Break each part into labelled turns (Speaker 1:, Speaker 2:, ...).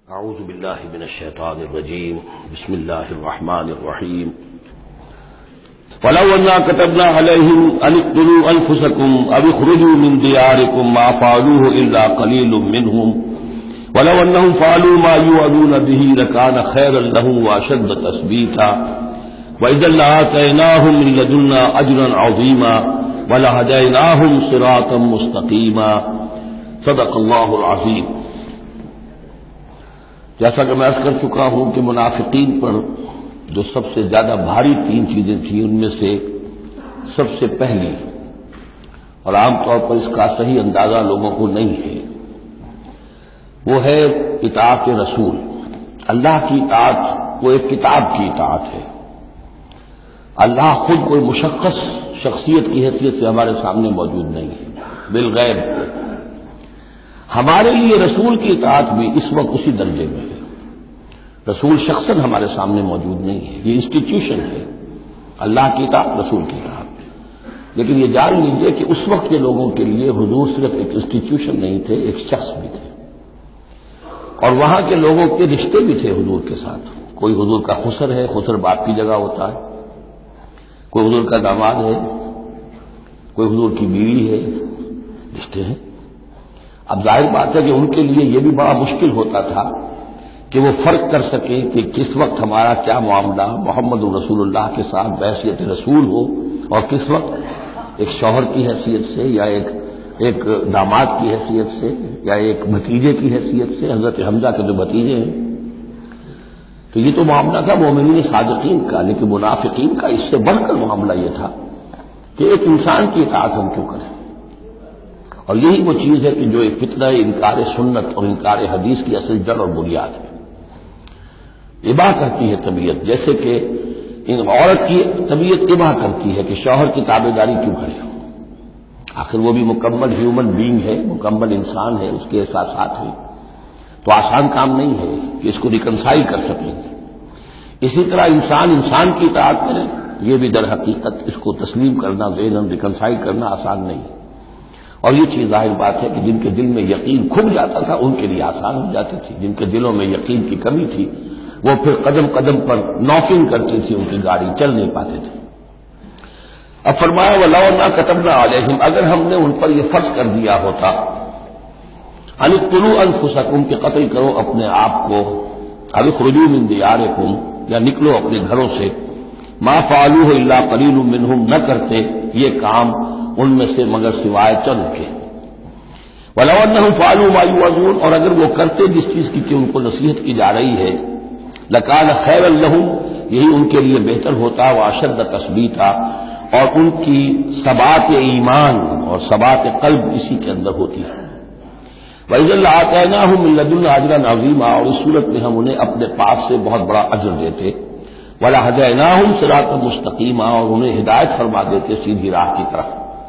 Speaker 1: اعوذ باللہ من الشیطان الرجیم بسم اللہ الرحمن الرحیم ولو انا كتبنا عليهم ان اقتلوا انفسكم او اخرجوا من دياركم ما فعلوه الا قليل منهم ولو انهم فعلوا ما يوعظون به لكان خيرا لهم واشد تثبيتا واذا لآتيناهم من لدنا اجرا عظيما ولهديناهم صراطا مستقيما صدق اللہ العظیم۔ جیسا کہ میں عرض کر چکا ہوں کہ منافقین پر جو سب سے زیادہ بھاری تین چیزیں تھیں ان میں سے سب سے پہلی اور عام طور پر اس کا صحیح اندازہ لوگوں کو نہیں ہے وہ ہے اطاعت رسول۔ اللہ کی اطاعت وہ ایک کتاب کی اطاعت ہے۔ اللہ خود کوئی مشخص شخصیت کی حیثیت سے ہمارے سامنے موجود نہیں ہے، بالغیب۔ ہمارے لیے رسول کی اطاعت بھی اس وقت اسی درجے میں ہے۔ رسول شخصاً ہمارے سامنے موجود نہیں ہے، یہ انسٹیٹیوشن ہے، اللہ کی اطاعت رسول کی اطاعت۔ لیکن یہ جان لیجئے کہ اس وقت کے لوگوں کے لیے حضور صرف ایک انسٹیٹیوشن نہیں تھے، ایک شخص بھی تھے، اور وہاں کے لوگوں کے رشتے بھی تھے حضور کے ساتھ۔ کوئی حضور کا خسر ہے، خسر باپ کی جگہ ہوتا ہے، کوئی حضور کا داماد ہے، کوئی حضور کی بیوی ہے، رشتے ہیں۔ اب ظاہر بات ہے کہ ان کے لیے یہ بھی بڑا مشکل ہوتا تھا کہ وہ فرق کر سکیں کہ کس وقت ہمارا کیا معاملہ محمد رسول اللہ کے ساتھ بحیثیت رسول ہو اور کس وقت ایک شوہر کی حیثیت سے یا ایک داماد کی حیثیت سے یا ایک بھتیجے کی حیثیت سے، حضرت حمزہ کے جو بھتیجے ہیں۔ تو یہ تو معاملہ تھا مومنین صادقین کا، لیکن منافقین کا اس سے بڑھ کر معاملہ یہ تھا کہ ایک انسان کی اطاعت ہم کیوں کریں؟ اور یہی وہ چیز ہے کہ جو ایک فتنہ انکار سنت اور انکار حدیث کی اصل جڑ اور بنیاد ہے۔ اباح کرتی ہے طبیعت، جیسے کہ ان عورت کی طبیعت اباح کرتی ہے کہ شوہر کی تابعداری کیوں کرے؟ آخر وہ بھی مکمل ہیومن بینگ ہے، مکمل انسان ہے، اس کے احساسات ہیں، تو آسان کام نہیں ہے کہ اس کو ریکنسائل کر سکیں۔ اسی طرح انسان کی اطاعت کرے، یہ بھی در حقیقت اس کو تسلیم کرنا، ذہناً ریکنسائل کرنا آسان نہیں ہے۔ اور یہ چیز ظاہر بات ہے کہ جن کے دل میں یقین کھل جاتا تھا ان کے لیے آسان ہو جاتی تھی، جن کے دلوں میں یقین کی کمی تھی وہ پھر قدم قدم پر نوکنگ کرتی تھی، ان کی گاڑی چل نہیں پاتے تھے۔ اب فرمایا وَلَوْ أَنَّا كَتَبْنَا عَلَيْهِمْ، اگر ہم نے ان پر یہ فرض کر دیا ہوتا أَنِ اقْتُلُوا أَنفُسَكُمْ کہ قتل کرو اپنے آپ کو، أَوِ اخْرُجُوا مِن دِيَارِكُمْ یا نکلو اپنے گھروں سے، مَا فَعَلُوهُ إِلَّا قَلِيلٌ مِّنْهُمْ نہ کرتے یہ کام ان میں سے مگر سوائے چند کے۔ وَلَوْ أَنَّهُمْ فَعَلُوا مَا يُوعَظُونَ اور اگر وہ کرتے جس چیز کی کہ ان کو نصیحت کی جا رہی ہے، لَكَانَ خَيْرًا لَهُمْ یہی ان کے لیے بہتر ہوتا، وَأَشَدَّ تَثْبِيتًا اور ان کی ثبات ایمان اور ثبات قلب اسی کے اندر ہوتی ہے۔ وَإِذًا لَآتَيْنَاهُم مِّن لَّدُنَّا أَجْرًا عَظِيمًا اور اس صورت میں ہم انہیں اپنے پاس سے بہت بڑا اجر دیتے، وَلَهَدَيْنَاهُمْ صِرَاطًا مُسْتَقِيمًا اور انہیں ہدایت فرما دیتے سیدھی راہ کی طرف۔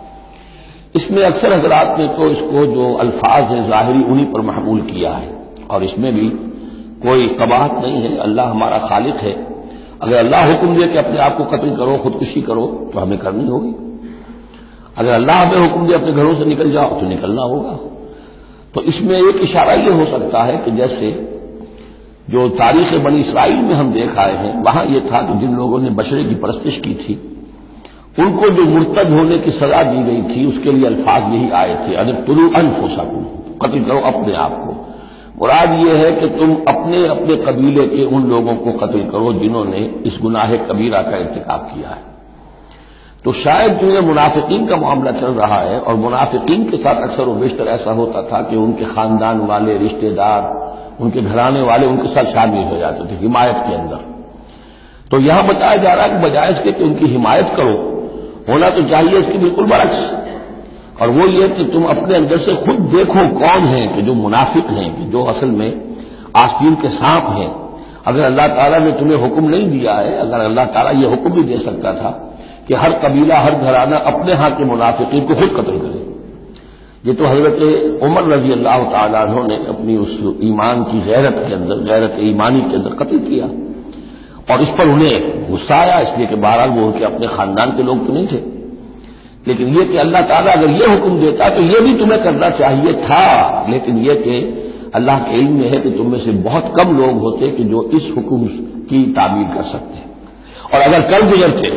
Speaker 1: اس میں اکثر حضرات نے تو اس کو جو الفاظ ہیں ظاہری انہی پر محمول کیا ہے، اور اس میں بھی کوئی قباحت نہیں ہے، اللہ ہمارا خالق ہے۔ اگر اللہ حکم دے کہ اپنے آپ کو قتل کرو، خودکشی کرو، تو ہمیں کرنی ہوگی۔ اگر اللہ ہمیں حکم دے اپنے گھروں سے نکل جاؤ تو نکلنا ہوگا۔ تو اس میں ایک اشارہ یہ ہو سکتا ہے کہ جیسے جو تاریخ بنی اسرائیل میں ہم دیکھ آئے ہیں، وہاں یہ تھا کہ جن لوگوں نے بشرے کی پرستش کی تھی ان کو جو مرتد ہونے کی سزا دی گئی تھی اس کے لیے الفاظ یہی آئے تھے، اقتلوا انفسکم قتل کرو اپنے آپ کو۔ مراد یہ ہے کہ تم اپنے قبیلے کے ان لوگوں کو قتل کرو جنہوں نے اس گناہ کبیرہ کا ارتکاب کیا ہے۔ تو شاید جو ہے منافقین کا معاملہ چل رہا ہے، اور منافقین کے ساتھ اکثر و بیشتر ایسا ہوتا تھا کہ ان کے خاندان والے، رشتہ دار، ان کے گھرانے والے ان کے ساتھ شامل ہو جاتے تھے حمایت کے اندر۔ تو یہاں بتایا جا رہا ہے کہ بجائے اس کے کہ ان کی حمایت کرو، ہونا تو چاہیے اس کی بالکل برعکس، اور وہ یہ کہ تم اپنے اندر سے خود دیکھو کون ہیں کہ جو منافق ہیں، کہ جو اصل میں آستین کے سانپ ہیں۔ اگر اللہ تعالیٰ نے تمہیں حکم نہیں دیا ہے، اگر اللہ تعالیٰ یہ حکم بھی دے سکتا تھا کہ ہر قبیلہ، ہر گھرانہ اپنے ہاں کے منافقین کو خود قتل کرے، یہ تو حضرت عمر رضی اللہ تعالیٰ عنہ نے اپنی اس ایمان کی غیرت کے اندر، غیرت ایمانی کے اندر قتل کیا، اور اس پر انہیں غصہ آیا، اس لیے کہ بہرحال وہ ان کے اپنے خاندان کے لوگ تو نہیں تھے۔ لیکن یہ کہ اللہ تعالیٰ اگر یہ حکم دیتا تو یہ بھی تمہیں کرنا چاہیے تھا، لیکن یہ کہ اللہ کے علم میں ہے کہ تم میں سے بہت کم لوگ ہوتے کہ جو اس حکم کی تعبیر کر سکتے، اور اگر کل گزرتے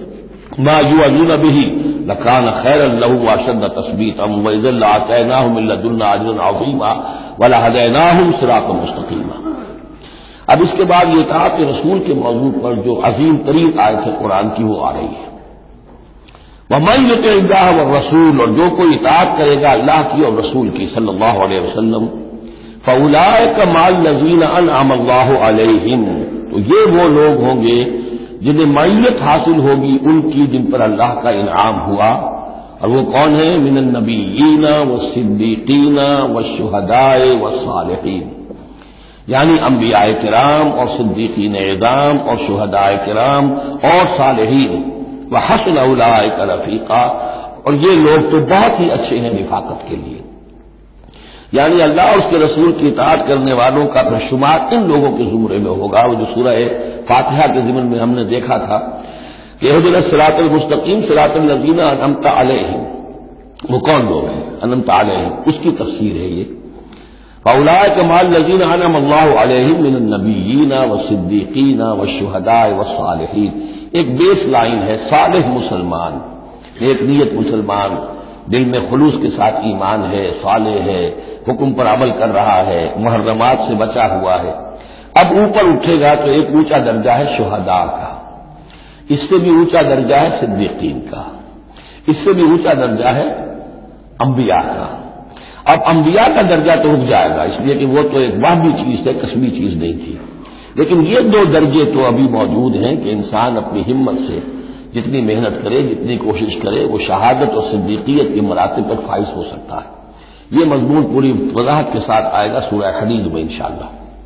Speaker 1: ما یوعظون بہ لکان خیرا لہم واشد تثبیتا واذا لآتیناہم من لدنا اجرا عظیما ولہدیناہم صراطا مستقیما۔ اب اس کے بعد یہ اطاعت رسول کے موضوع پر جو عظیم ترین آیت ہے قرآن کی وہ آ رہی ہے، وَمَن يُطِعِ اللَّهَ وَالرَّسُولَ، اور جو کوئی اطاعت کرے گا اللہ کی اور رسول کی صلی اللہ علیہ وسلم، فَأُولَٰئِكَ مَعَ الَّذِينَ أَنْعَمَ اللَّهُ عَلَيْهِمْ، تو یہ وہ لوگ ہوں گے جنہیں معیت حاصل ہوگی ان کی جن پر اللہ کا انعام ہوا، اور وہ کون ہیں؟ من النبیین والصدیقین والشہداء والصالحین، یعنی انبیاء کرام اور صدیقین اعظام اور شہداء کرام اور صالحین، وحسن اولئک رفیقا، اور یہ لوگ تو بہت ہی اچھے ہیں رفاقت کے لیے، یعنی اللہ اور اس کے رسول کی اطاعت کرنے والوں کا پھر شمار ان لوگوں کے زمرے میں ہوگا، وہ جو سورہ فاتحہ کے ضمن میں ہم نے دیکھا تھا کہ اہدنا الصراط المستقیم صراط الذین انعمت علیہم، وہ کون لوگ ہیں انعمت علیہم، اس کی تفسیر ہے یہ، فاولئک مع الذین انعم اللہ علیہم من النبیین والصدیقین والشہداء والصالحین، ایک بیس لائن ہے، صالح مسلمان، ایک نیت مسلمان، دل میں خلوص کے ساتھ ایمان ہے، صالح ہے، حکم پر عمل کر رہا ہے، محرمات سے بچا ہوا ہے۔ اب اوپر اٹھے گا تو ایک اونچا درجہ ہے شہداء کا، اس سے بھی اونچا درجہ ہے صدیقین کا، اس سے بھی اونچا درجہ ہے انبیاء کا۔ اب انبیاء کا درجہ تو رک جائے گا، اس لیے کہ وہ تو ایک واحدی چیز ہے، قسمی چیز نہیں تھی، لیکن یہ دو درجے تو ابھی موجود ہیں کہ انسان اپنی ہمت سے جتنی محنت کرے، جتنی کوشش کرے، وہ شہادت اور صدیقیت کے مراتب تک فائز ہو سکتا ہے۔ یہ مضمون پوری وضاحت کے ساتھ آئے گا سورہ حدید میں انشاءاللہ۔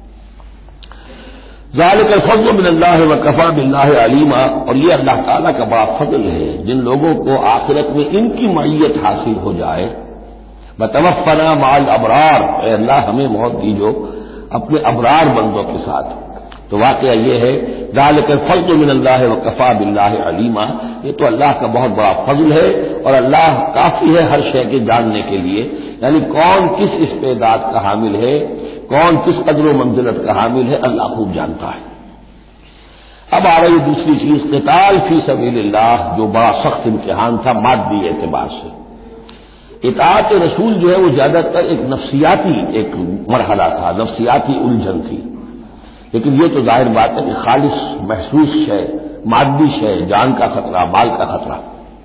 Speaker 1: ذالک الفضل من اللہ وکفی باللہ علیما، اور یہ اللہ تعالیٰ کا بڑا فضل ہے جن لوگوں کو آخرت میں ان کی معیت حاصل ہو جائے۔ وتوفنا مع الابرار، اے اللہ ہمیں موت دیجو اپنے ابرار بندوں کے ساتھ۔ تو واقعہ یہ ہے ذالک الفضل من اللہ وکفی باللہ علیما، یہ تو اللہ کا بہت بڑا فضل ہے اور اللہ کافی ہے ہر شے کے جاننے کے لیے، یعنی کون کس استعداد کا حامل ہے، کون کس قدر و منزلت کا حامل ہے، اللہ خوب جانتا ہے۔ اب آ رہی دوسری چیز، قتال فی سبیل اللہ، جو بڑا سخت امتحان تھا مادی اعتبار سے۔ اطاعت رسول جو ہے وہ زیادہ تر ایک نفسیاتی ایک مرحلہ تھا، نفسیاتی الجھن تھی، لیکن یہ تو ظاہر بات ہے کہ خالص محسوس ہے، مادی ہے، جان کا خطرہ، مال کا خطرہ۔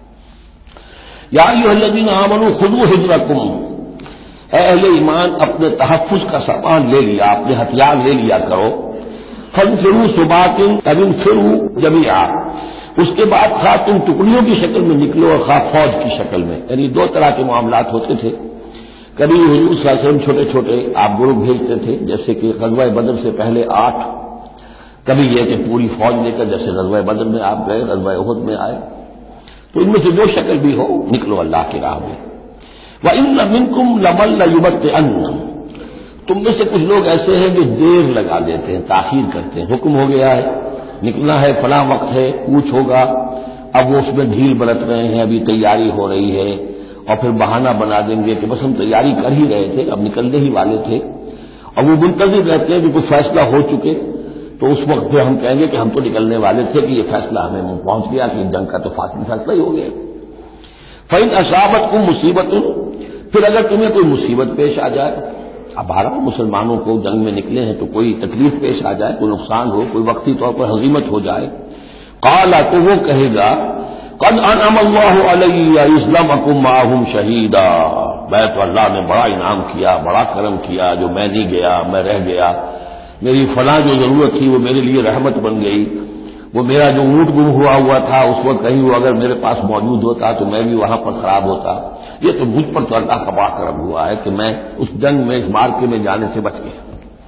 Speaker 1: یا ایھا الذین آمنوا خذوا حذرکم، اے اہل ایمان اپنے تحفظ کا سامان لے لیا، اپنے ہتھیار لے لیا کرو۔ فانفروا ثبات او انفروا جمیعا، اس کے بعد خواہ تم ٹکڑیوں کی شکل میں نکلو اور خواہ فوج کی شکل میں، یعنی دو طرح کے معاملات ہوتے تھے۔ کبھی حضور صلی اللہ علیہ وسلم چھوٹے چھوٹے آپ گروپ بھیجتے تھے، جیسے کہ غزوہ بدر سے پہلے 8، کبھی یہ کہ پوری فوج لے کر جیسے غزوہ بدر میں آپ گئے، غزوہ احد میں آئے، تو ان میں سے جو شکل بھی ہو نکلو اللہ کی راہ میں۔ وَإِنَّ مِنْكُمْ لَمَن لَّيُبَطِّئَنَّ، تم میں سے کچھ لوگ ایسے ہیں جو دیر لگا دیتے ہیں، تاخیر کرتے ہیں، حکم ہو گیا ہے نکلنا ہے، فلاں وقت ہے، کوچ ہوگا، اب وہ اس میں ڈھیل برت رہے ہیں، ابھی تیاری ہو رہی ہے، اور پھر بہانہ بنا دیں گے کہ بس ہم تیاری کر ہی رہے تھے، اب نکلنے ہی والے تھے، اور وہ منتظر رہتے ہیں کہ کوئی فیصلہ ہو چکے، تو اس وقت پھر ہم کہیں گے کہ ہم تو نکلنے والے تھے کہ یہ فیصلہ ہمیں پہنچ گیا کہ جنگ کا تو فیصلہ ہی ہو گیا۔ فَإِنْ أَصَابَتْكُمْ مُصِیبَةٌ، پھر اگر تمہیں کوئی مصیبت پیش آ جائے، اب بہرحال مسلمانوں کو جنگ میں نکلے ہیں تو کوئی تکلیف پیش آ جائے، کوئی نقصان ہو، کوئی وقتی طور پر ہزیمت ہو جائے، قال، تو وہ کہے گا قد انعم اللہ علی اذ لم اکن معہم شہیدا، میں تو اللہ نے بڑا انعام کیا، بڑا کرم کیا، جو میں نہیں گیا، میں رہ گیا، میری فلاں جو ضرورت تھی وہ میرے لیے رحمت بن گئی، وہ میرا جو اونٹ گم ہوا تھا اس وقت کہیں وہ اگر میرے پاس موجود ہوتا تو میں بھی وہاں پر خراب ہوتا، یہ تو مجھ پر تو اللہ کا بڑا کرم ہوا ہے کہ میں اس جنگ میں، اس مارکے میں جانے سے بچ گیا۔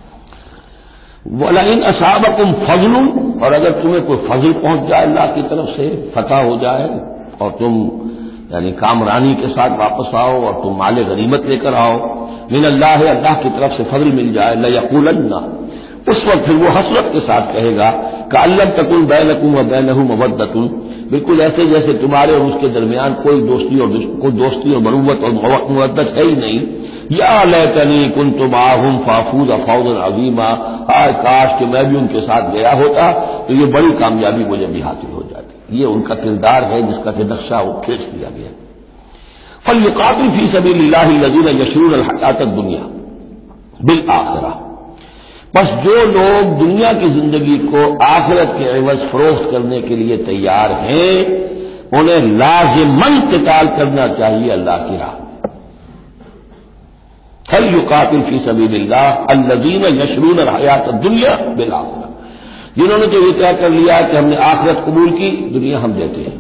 Speaker 1: وَلَئِنْ أَصَابَكُمْ فَضْلٌ، اور اگر تمہیں کوئی فضل پہنچ جائے اللہ کی طرف سے، فتح ہو جائے اور تم یعنی کامرانی کے ساتھ واپس آؤ اور تم مال غنیمت لے کر آؤ، من اللہ، اللہ کی طرف سے فضل مل جائے، لَيَقُولَنَّ، اس وقت پھر وہ حسرت کے ساتھ کہے گا کأن لم تکن بینکم وبینہ مودۃ، بالکل ایسے جیسے تمہارے اور اس کے درمیان کوئی دوستی اور مروت اور مودت ہے ہی نہیں. یا لیتنی کنت معہم فافوز فوزا عظیما، کاش کہ میں بھی ان کے ساتھ گیا ہوتا تو یہ بڑی کامیابی مجھے بھی حاصل ہو جاتی. یہ ان کا کردار ہے جس کا کہ نقشہ وہ کھینچ دیا گیا. فلیقاتل فی سبیل اللہ الذین یشرون الحیاۃ الدنیا بالآخرہ، بس جو لوگ دنیا کی زندگی کو آخرت کے عوض فروخت کرنے کے لیے تیار ہیں انہیں لازماً قتال کرنا چاہیے اللہ کی راہ میں. فلیقاتل فی سبیل اللہ الذین یشرون الحیاۃ الدنیا بالآخرہ، جنہوں نے تو یہ طے کر لیا کہ ہم نے آخرت قبول کی، دنیا ہم دیتے ہیں.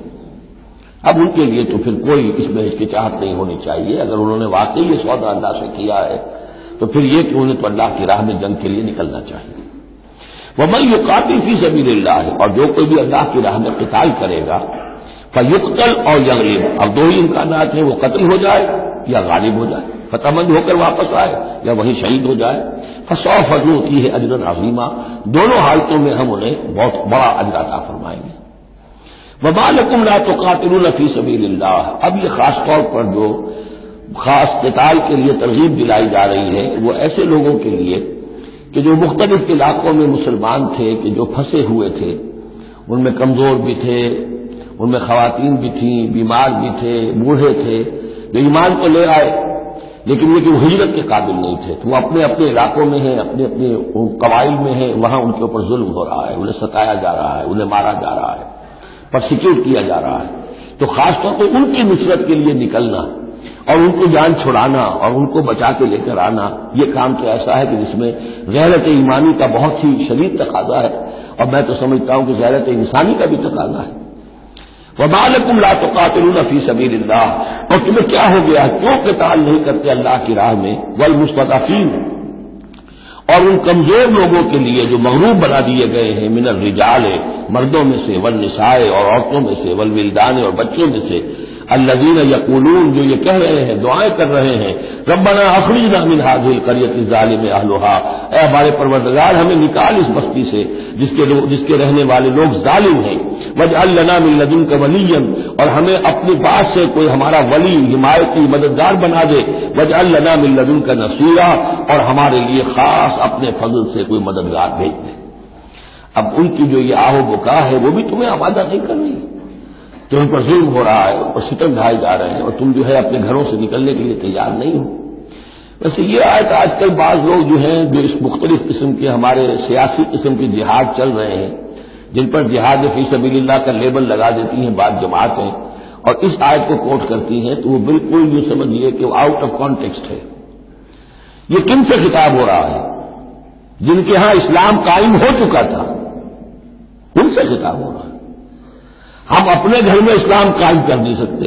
Speaker 1: اب ان کے لیے تو پھر کوئی اس میں ہچکچاہٹ نہیں ہونی چاہیے. اگر انہوں نے واقعی یہ سودا اللہ سے کیا ہے تو پھر یہ کہ انہیں تو اللہ کی راہ میں جنگ کے لیے نکلنا چاہیے. وَمَن يُقَاتِلْ فِي سَبِيلِ اللَّهِ، اور جو کوئی بھی اللہ کی راہ میں قتال کرے گا، فَيُقْتَلْ أَوْ يَغْلِبْ، اب دو ہی امکانات ہیں، وہ قتل ہو جائے یا غالب ہو جائے، فتح مند ہو کر واپس آئے یا وہیں شہید ہو جائے. فَسَوْفَ نُؤْتِيهِ أَجْرًا عَظِيمًا، دونوں حالتوں میں ہم انہیں بہت بڑا اجر عطا فرمائیں گے. وَمَا لَكُمْ لَا تُقَاتِلُونَ فِي سَبِيلِ اللَّهِ، اب یہ خاص طور پر جو خاص قتال کے لیے ترغیب دلائی جا رہی ہے وہ ایسے لوگوں کے لیے کہ جو مختلف علاقوں میں مسلمان تھے، کہ جو پھنسے ہوئے تھے، ان میں کمزور بھی تھے، ان میں خواتین بھی تھیں، بیمار بھی تھے، بوڑھے تھے، جو ایمان کو لے آئے لیکن یہ کہ وہ ہجرت کے قابل نہیں تھے، تو وہ اپنے اپنے علاقوں میں ہیں، اپنے اپنے قبائل میں ہیں، وہاں ان کے اوپر ظلم ہو رہا ہے، انہیں ستایا جا رہا ہے، انہیں مارا جا رہا ہے، پرسیکیوٹ کیا جا رہا ہے. تو خاص طور پر ان کی نصرت کے لیے نکلنا اور ان کو جان چھڑانا اور ان کو بچا کے لے کر آنا، یہ کام تو ایسا ہے کہ جس میں غیرت ایمانی کا بہت ہی شدید تقاضا ہے، اور میں تو سمجھتا ہوں کہ غیرت انسانی کا بھی تقاضا ہے. وَمَا لَكُمْ لَا تُقَاتِلُونَ فِي سَبِيلِ اللَّهِ، اور تمہیں کیا ہو گیا، کیوں قتال نہیں کرتے اللہ کی راہ میں؟ وَالْمُسْتَضْعَفِينَ، اور ان کمزور لوگوں کے لیے جو مغلوب بنا دیے گئے ہیں، من الرجال، مردوں میں سے، والنساء، اور عورتوں میں سے، والولدان، اور بچوں میں سے، الذین یقولون، جو یہ کہہ رہے ہیں، دعائیں کر رہے ہیں، ربنا اخرجنا من هذه القرية الظالم اهلها، اے ہمارے پروردگار ہمیں نکال اس بستی سے جس کے رہنے والے لوگ ظالم ہیں، واجعل لنا من لدنك وليا، اور ہمیں اپنی پاس سے کوئی ہمارا ولی، حمایتی، مددگار بنا دے، واجعل لنا من لدنك نصيرا، اور ہمارے لیے خاص اپنے فضل سے کوئی مددگار بھیج دے. اب ان کی جو یہ آہ و بکا ہے وہ بھی تمہیں آمادہ نہیں کر رہی کہ ان پر ظلم ہو رہا ہے اور ستم ڈھائے جا رہے ہیں اور تم جو ہے اپنے گھروں سے نکلنے کے لیے تیار نہیں ہو. ویسے یہ آیت آج کل بعض لوگ جو ہیں جو اس مختلف قسم کے ہمارے سیاسی قسم کی جہاد چل رہے ہیں، جن پر جہاد فی سبیل اللہ کا لیبل لگا دیتی ہیں بعض جماعتیں اور اس آیت کو کوٹ کرتی ہیں، تو وہ بالکل یہ سمجھیے کہ وہ آؤٹ آف کانٹیکسٹ ہے. یہ کن سے خطاب ہو رہا ہے؟ جن کے ہاں اسلام قائم ہو چکا تھا، ان سے خطاب ہو رہا ہے. ہم اپنے گھر میں اسلام قائم کر نہیں سکتے،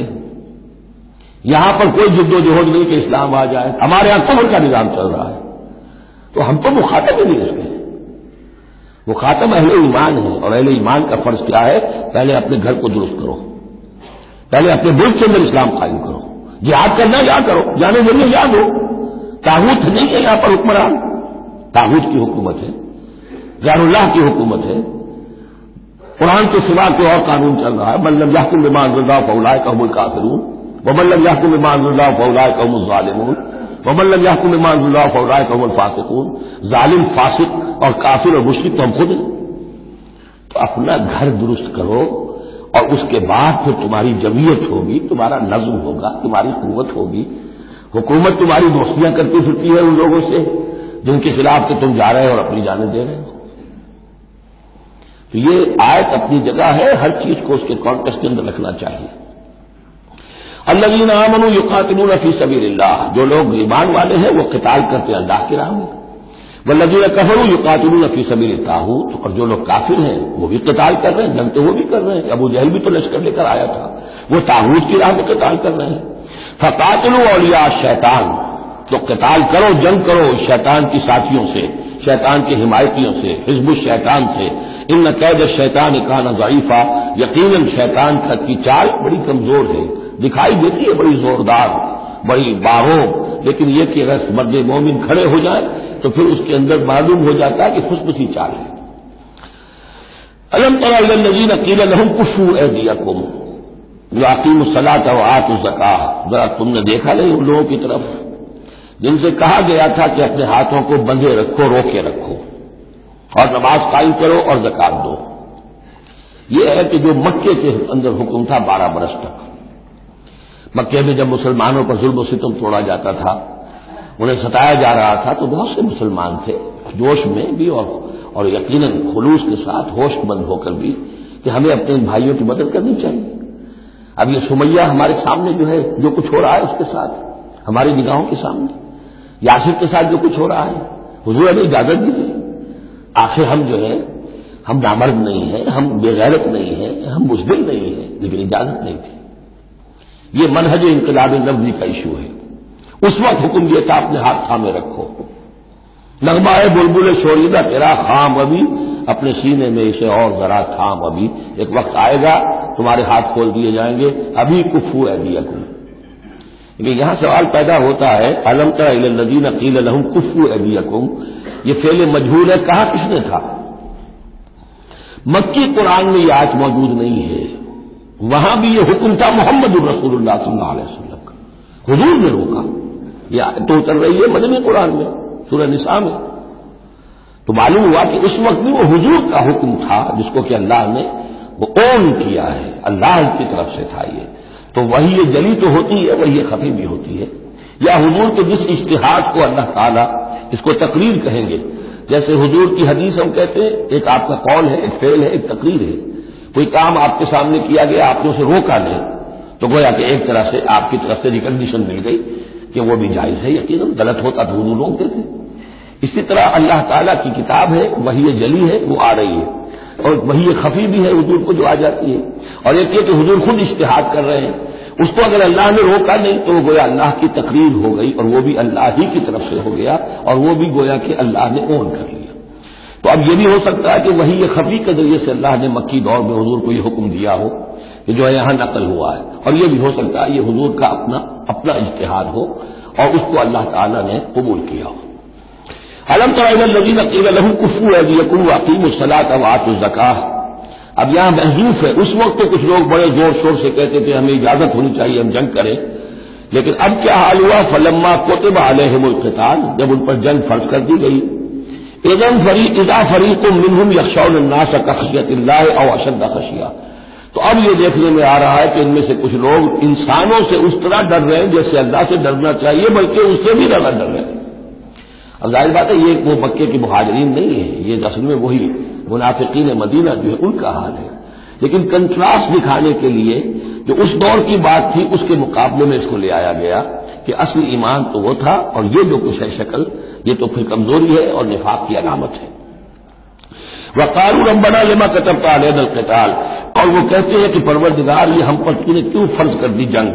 Speaker 1: یہاں پر کوئی جد و جہد نہیں کہ اسلام آ جائے، ہمارے یہاں کفر کا نظام چل رہا ہے، تو ہم تو مخاطب ہی نہیں رکھتے. مخاطب اہل ایمان ہے، اور اہل ایمان کا فرض کیا ہے؟ پہلے اپنے گھر کو درست کرو، پہلے اپنے ملک کے اندر اسلام قائم کرو. جہاد کرنا یا کرو، جانے ذریعے یاد ہو. طاغوت نہیں ہے یہاں پر حکمران، طاغوت کی حکومت ہے، غیر اللہ کی حکومت ہے. قرآن کے سوا کوئی اور قانون چل رہا ہے. من لم يحكم بما انزل الله فاولئك هم الكافرون ومن لم يحكم بما انزل الله فاولئك هم الظالمون ومن لم يحكم بما انزل الله فاولئك هم الفاسقون. ظالم، فاسق اور کافر اور مشرک تو ہم خود ہیں. تو اپنا گھر درست کرو اور اس کے بعد پھر تمہاری جمعیت ہوگی، تمہارا نظم ہوگا، تمہاری قوت ہوگی. حکومت تمہاری دوستیاں کرتی پھرتی ہے ان لوگوں سے جن کے خلاف کہ تم جا رہے ہو اور اپنی جانیں دے رہے ہو. تو یہ آیت اپنی جگہ ہے، ہر چیز کو اس کے کانٹیکسٹ کے اندر رکھنا چاہیے. الذین آمنوا یقاتلون فی سبیل اللہ، جو لوگ ایمان والے ہیں وہ قتال کرتے ہیں اللہ کی راہ میں. والذین کفروا یقاتلون فی سبیل الطاغوت، اور جو لوگ کافر ہیں وہ بھی قتال کر رہے ہیں، جنگ تو وہ بھی کر رہے ہیں. ابو جہل بھی تو لشکر لے کر آیا تھا، وہ طاغوت کی راہ میں قتال کر رہے ہیں. فقاتلوا اولیاء الشیطان، تو قتال کرو، جنگ کرو شیطان کی ساتھیوں سے، شیطان کے حمایتیوں سے، حزب الشیطان سے. ان کید الشیطان کان ضعیفا، یقیناً شیطان کی چال بڑی کمزور ہے، دکھائی دیتی ہے بڑی زوردار، بڑی باغوں، لیکن یہ کہ اگر مرد مومن کھڑے ہو جائیں تو پھر اس کے اندر معلوم ہو جاتا ہے کہ خصوصی چال ہے. الم تر الی الذین قیل لهم کفوا ایدیکم واقیموا الصلاۃ وآتوا الزکاۃ، ذرا تم نے دیکھا نہیں ان لوگوں کی طرف جن سے کہا گیا تھا کہ اپنے ہاتھوں کو بندھے رکھو، روکے رکھو، اور نماز قائم کرو اور زکات دو۔ یہ ہے کہ جو مکے کے اندر حکم تھا 12 برس تک، مکے میں جب مسلمانوں پر ظلم و ستم توڑا جاتا تھا، انہیں ستایا جا رہا تھا، تو بہت سے مسلمان تھے جوش میں بھی اور یقیناً خلوص کے ساتھ ہوش مند ہو کر بھی کہ ہمیں اپنے بھائیوں کی مدد کرنی چاہیے۔ اب یہ سمیہ ہمارے سامنے جو ہے، جو کچھ ہو رہا ہے اس کے ساتھ ہماری نگاہوں کے سامنے، یاسر کے ساتھ جو کچھ ہو رہا ہے، حضور ہمیں اجازت دیجیے۔ آخر ہم جو ہے، ہم نامرد نہیں ہیں، ہم بے غیرت نہیں ہیں، ہم بزدل نہیں ہیں، لیکن اجازت نہیں تھی۔ یہ منہج انقلاب نبوی کا ایشو ہے۔ اس وقت حکم دیا تھا اپنے ہاتھ تھامے رکھو، نغمہ ہے بلبل شوریدہ تیرا خام ابھی، اپنے سینے میں اسے اور ذرا تھام ابھی، ایک وقت آئے گا تمہارے ہاتھ کھول دیے جائیں گے، ابھی کفوا ایدیکم۔ لیکن یہاں سوال پیدا ہوتا ہے، الم تر الی الذین قیل لهم کفوا ایدیکم، یہ فعل مجہول ہے، کہا کس نے تھا؟ مکی قرآن میں یہ آیت موجود نہیں ہے، وہاں بھی یہ حکم تھا محمد الرسول اللہ صلی اللہ علیہ وسلم کا، حضور نے روکا۔ یہ آیت تو اتر رہی ہے مدنی قرآن میں، سورہ نساء میں، تو معلوم ہوا کہ اس وقت بھی وہ حضور کا حکم تھا جس کو کہ اللہ نے وہ اون کیا ہے، اللہ کی طرف سے تھا یہ۔ تو وہی یہ جلی تو ہوتی ہے، وہی یہ خفی بھی ہوتی ہے، یا حضور کے جس اجتہاد کو اللہ تعالیٰ اس کو تقریر کہیں گے، جیسے حضور کی حدیث ہم کہتے ہیں، ایک آپ کا قول ہے، ایک فعل ہے، ایک تقریر ہے۔ کوئی کام آپ کے سامنے کیا گیا، آپ نے اسے روکا نہیں، تو گویا کہ ایک طرح سے آپ کی طرف سے ریکگنیشن مل گئی کہ وہ بھی جائز ہے، یقیناً غلط ہوتا تو حضور روکتے تھے۔ اسی طرح اللہ تعالیٰ کی کتاب ہے، وہی جلی ہے، وہ آ رہی ہے، اور وہی خفی بھی ہے حضور کو جو آ جاتی ہے، اور ایک یہ کہ حضور خود اجتہاد کر رہے ہیں، اس کو اگر اللہ نے روکا نہیں تو گویا اللہ کی تقریر ہو گئی، اور وہ بھی اللہ ہی کی طرف سے ہو گیا، اور وہ بھی گویا کہ اللہ نے اون کر لیا۔ تو اب یہ بھی ہو سکتا ہے کہ وہی یہ خفی کے ذریعے سے اللہ نے مکی دور میں حضور کو یہ حکم دیا ہو کہ جو ہے یہاں نقل ہوا ہے، اور یہ بھی ہو سکتا ہے یہ حضور کا اپنا اجتہاد ہو اور اس کو اللہ تعالیٰ نے قبول کیا ہو۔ الم تر الی الذین قیل لهم کفوا ایدیکم واقیموا الصلاۃ وآتوا الزکاۃ، اب یہاں محذوف ہے، اس وقت تو کچھ لوگ بڑے زور شور سے کہتے تھے ہمیں اجازت ہونی چاہیے ہم جنگ کریں، لیکن اب کیا حال ہوا؟ فلما کتب علیہم القتال، جب ان پر جنگ فرض کر دی گئی، اذا فریق منهم یخشون الناس کخشیۃ اللہ او اشد خشیہ، تو اب یہ دیکھنے میں آ رہا ہے کہ ان میں سے کچھ لوگ انسانوں سے اس طرح ڈر رہے ہیں جیسے اللہ سے ڈرنا چاہیے، بلکہ اس سے بھی زیادہ ڈر رہے ہیں۔ اب ظاہر بات ہے یہ وہ مکے کے مہاجرین نہیں ہے، یہ اصل میں وہی منافقین مدینہ جو ہے ان کا حال ہے، لیکن کنٹراسٹ دکھانے کے لیے جو اس دور کی بات تھی اس کے مقابلے میں اس کو لے آیا گیا کہ اصل ایمان تو وہ تھا، اور یہ جو کچھ ہے شکل، یہ تو پھر کمزوری ہے اور نفاق کی علامت ہے۔ وقالوا ربنا لما كتبت علينا القتال، اور وہ کہتے ہیں کہ پروردگار یہ ہم پر تو نے کیوں فرض کر دی جنگ،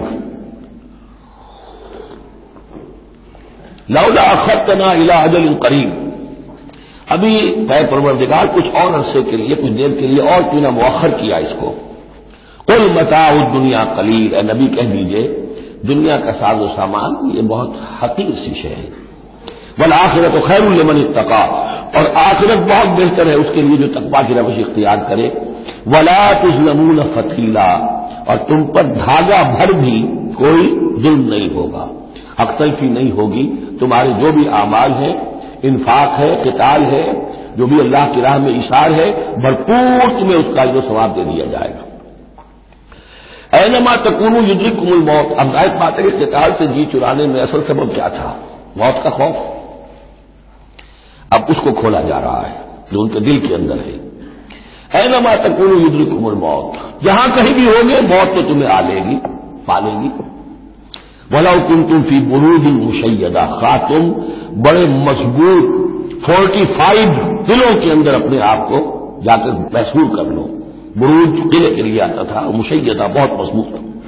Speaker 1: لولا اخرتنا الى اجل قریب، ابھی اے پروردگار کچھ اور عرصے کے لیے، کچھ دیر کے لیے اور کیوں نہ مؤخر کیا اس کو۔ قل متاع الدنیا قلیل، اے نبی کہہ دیجئے دنیا کا ساز و سامان یہ بہت حقیر سی شے ہے، والآخرۃ خیر لمن اتقی، اور آخرت بہت بہتر ہے اس کے لیے جو تقویٰ کی روش اختیار کرے، ولا تظلمون فتیلا، اور تم پر دھاگا بھر بھی کوئی ظلم نہیں ہوگا، حق تلفی نہیں ہوگی، تمہارے جو بھی اعمال ہیں، انفاق ہے، قتال ہے، جو بھی اللہ کی راہ میں اشار ہے، بھرپور تمہیں اس کا جو ثواب دے دیا جائے گا۔ اینما تکونوا یدرککم الموت، اب ظاہر بات ہے کہ قتال سے جی چرانے میں اصل سبب کیا تھا؟ موت کا خوف، اب اس کو کھولا جا رہا ہے جو ان کے دل کے اندر ہے۔ اینما تکونوا یدرککم الموت، جہاں کہیں بھی ہوگے موت تو تمہیں آ لے گی، پا لے گی۔ وَلَوْ كُنْتُمْ فِي بُرُوجٍ مُشَيَّدَةٍ، خواہ تم بڑے مضبوط 45 قلعوں کے اندر اپنے آپ کو جا کر محصور کر لو، بروج قلعے کے لیے آتا تھا، مشیدہ بہت مضبوط۔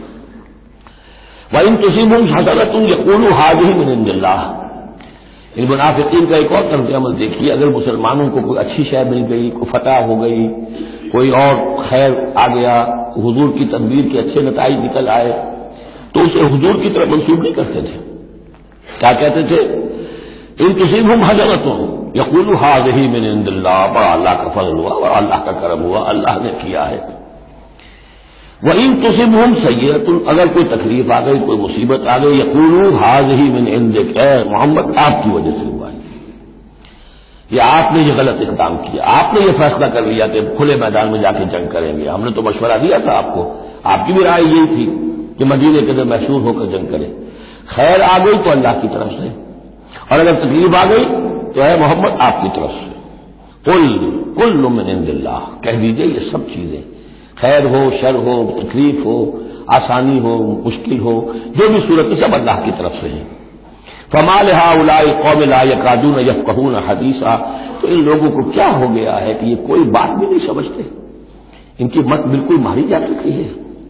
Speaker 1: وَإِن تُصِبْهُمْ حَسَنَةٌ يَقُولُوا هَٰذِهِ مِنْ عِندِ اللَّهِ، ان منافقین کا ایک اور طرز عمل دیکھیے، اگر مسلمانوں کو کوئی اچھی شے مل گئی، کوئی فتح ہو گئی، کوئی اور خیر آ گیا، حضور کی تدبیر کے اچھے نتائج نکل آئے، تو اسے حضور کی طرف منسوب نہیں کرتے تھے، کیا کہتے تھے؟ ان تصیبہم حسنۃ، یقول ھذہ من عند اللہ، بڑا اللہ کا فضل ہوا اور اللہ کا کرم ہوا، اللہ نے کیا ہے۔ وَإِن تُصِبْهُمْ سَيِّئَةٌ، اگر کوئی تکلیف آ گئی، کوئی مصیبت آ گئی، یقولوا ھذہ من عندک، اے محمد آپ کی وجہ سے ہوا ہے، یہ آپ نے یہ غلط اقدام کیا، آپ نے یہ فیصلہ کر لیا کہ کھلے میدان میں جا کے جنگ کریں گے، ہم نے تو مشورہ دیا تھا آپ کو، آپ کی بھی رائے یہی تھی کہ مدینے کے اندر محشور ہو کر جنگ کریں۔ خیر آ گئی تو اللہ کی طرف سے، اور اگر تکلیف آ گئی تو ہے محمد آپ کی طرف سے۔ قل کل من عند اللہ، کہہ دیجئے یہ سب چیزیں، خیر ہو، شر ہو، تکلیف ہو، آسانی ہو، مشکل ہو، جو بھی صورت سب اللہ کی طرف سے ہیں۔ فما لہؤلاء قوم لا یکادون یفقهون حدیثا، تو ان لوگوں کو کیا ہو گیا ہے کہ یہ کوئی بات بھی نہیں سمجھتے، ان کی مت بالکل ماری جا چکی ہے۔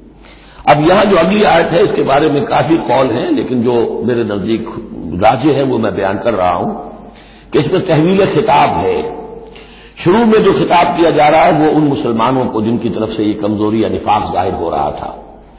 Speaker 1: اب یہاں جو اگلی آیت ہے اس کے بارے میں کافی قول ہیں، لیکن جو میرے نزدیک راجح ہے وہ میں بیان کر رہا ہوں کہ اس میں تحویل خطاب ہے۔ شروع میں جو خطاب کیا جا رہا ہے وہ ان مسلمانوں کو جن کی طرف سے یہ کمزوری یا نفاق ظاہر ہو رہا تھا۔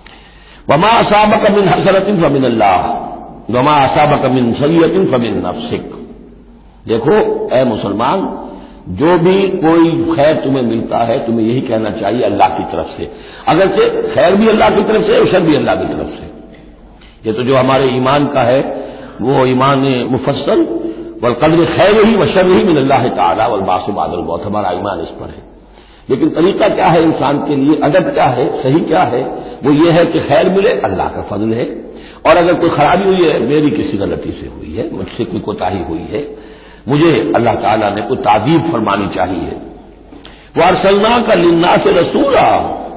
Speaker 1: وما اصابک من حسنۃ فمن اللہ وما اصابک من سیئۃ فمن نفسک، دیکھو اے مسلمان، جو بھی کوئی خیر تمہیں ملتا ہے تمہیں یہی کہنا چاہیے اللہ کی طرف سے، اگرچہ خیر بھی اللہ کی طرف سے اور شر بھی اللہ کی طرف سے۔ یہ تو جو ہمارے ایمان کا ہے وہ ایمان مفصل، والقدر خیرہ وشرہ من اللہ تعالی والبعث بعد الموت، ہمارا ایمان اس پر ہے۔ لیکن طریقہ کیا ہے انسان کے لیے، ادب کیا ہے، صحیح کیا ہے، وہ یہ ہے کہ خیر ملے اللہ کا فضل ہے، اور اگر کوئی خرابی ہوئی ہے میری کسی غلطی سے ہوئی ہے، مجھ سے کوئی کوتاہی ہوئی ہے، مجھے اللہ تعالیٰ نے کوئی تعذیب فرمانی چاہیے۔ وَأَرْسَلْنَاكَ لِلنَّاسِ رَسُولًا،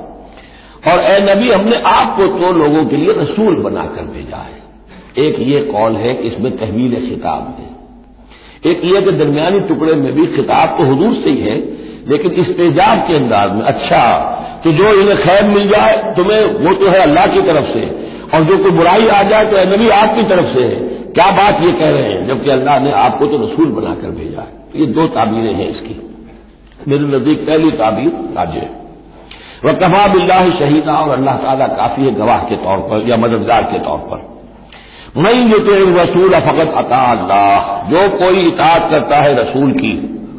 Speaker 1: اور اے نبی ہم نے آپ کو تو لوگوں کے لیے رسول بنا کر بھیجا ہے۔ ایک یہ قول ہے کہ اس میں تحویل خطاب ہے، ایک یہ کہ درمیانی ٹکڑے میں بھی خطاب تو حضور سے ہی ہے لیکن استجاب کے انداز میں، اچھا تو جو انہیں خیر مل جائے تمہیں وہ تو ہے اللہ کی طرف سے، اور جو کوئی برائی آ جائے تو اے نبی آپ کی طرف سے ہے۔ کیا بات یہ کہہ رہے ہیں جبکہ اللہ نے آپ کو تو رسول بنا کر بھیجا ہے؟ یہ دو تعبیریں ہیں اس کی، میرے نزدیک پہلی تعبیر راجح ہے۔ وَكَفَىٰ بِاللَّهِ شَهِيدًا، اور اللہ تعالیٰ کافی ہے گواہ کے طور پر یا مددگار کے طور پر۔ مَن يُطِعِ الرَّسُولَ فَقَدْ أَطَاعَ اللَّهَ، جو کوئی اطاعت کرتا ہے رسول کی،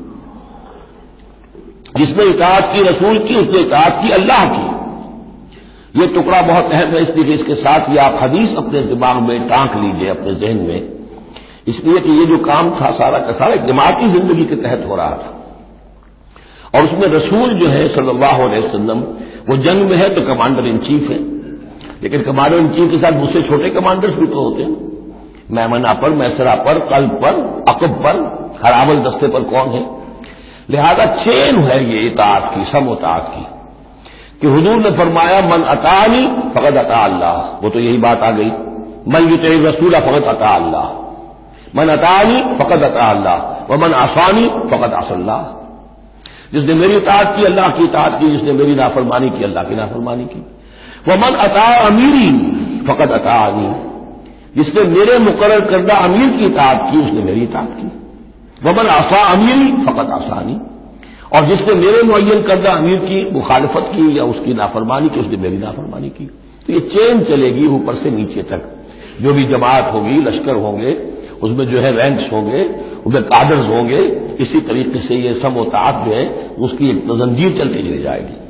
Speaker 1: جس نے اطاعت کی رسول کی اس نے اطاعت کی اللہ کی۔ یہ ٹکڑا بہت اہم ہے، اس لیے کہ اس کے ساتھ یہ آپ حدیث اپنے دماغ میں ٹانک لیجئے، اپنے ذہن میں، اس لیے کہ یہ جو کام تھا سارا کا سارا جماعتی زندگی کے تحت ہو رہا تھا، اور اس میں رسول جو ہے صلی اللہ علیہ وسلم وہ جنگ میں ہے تو کمانڈر ان چیف ہے، لیکن کمانڈر ان چیف کے ساتھ دوسرے چھوٹے کمانڈرز بھی تو ہوتے ہیں، میمنہ پر، میسرہ پر، قلب پر، عقب پر، ہراول دستے پر کون ہے؟ لہذا چین ہے یہ اطاعت کی، سم اطاعت کی، کہ حضور نے فرمایا من اطاعنی فقد اطاع اللہ، وہ تو یہی بات آ گئی، من یطع الرسول فقد اطاع اللہ، من اطاعنی فقد اطاع اللہ ومن عصانی فقد عصى اللہ، جس نے میری اطاعت کی اللہ کی اطاعت کی، جس نے میری نافرمانی کی اللہ کی نافرمانی کی۔ ومن اطاع امیری فقد اطاعنی، جس نے میرے مقرر کردہ امیر کی اطاعت کی اس نے میری اطاعت کی۔ ومن عصى امیری فقد عصانی، اور جس نے میرے معین کردہ امیر کی مخالفت کی یا اس کی نافرمانی کی اس نے میری نافرمانی کی۔ تو یہ چین چلے گی اوپر سے نیچے تک، جو بھی جماعت ہوگی، لشکر ہوں گے، اس میں جو ہے رینکس ہوں گے، اس میں کادرز ہوں گے، اسی طریقے سے یہ سم و طاعت جو ہے اس کی ایک زنجیر چلتی چلی جائے گی۔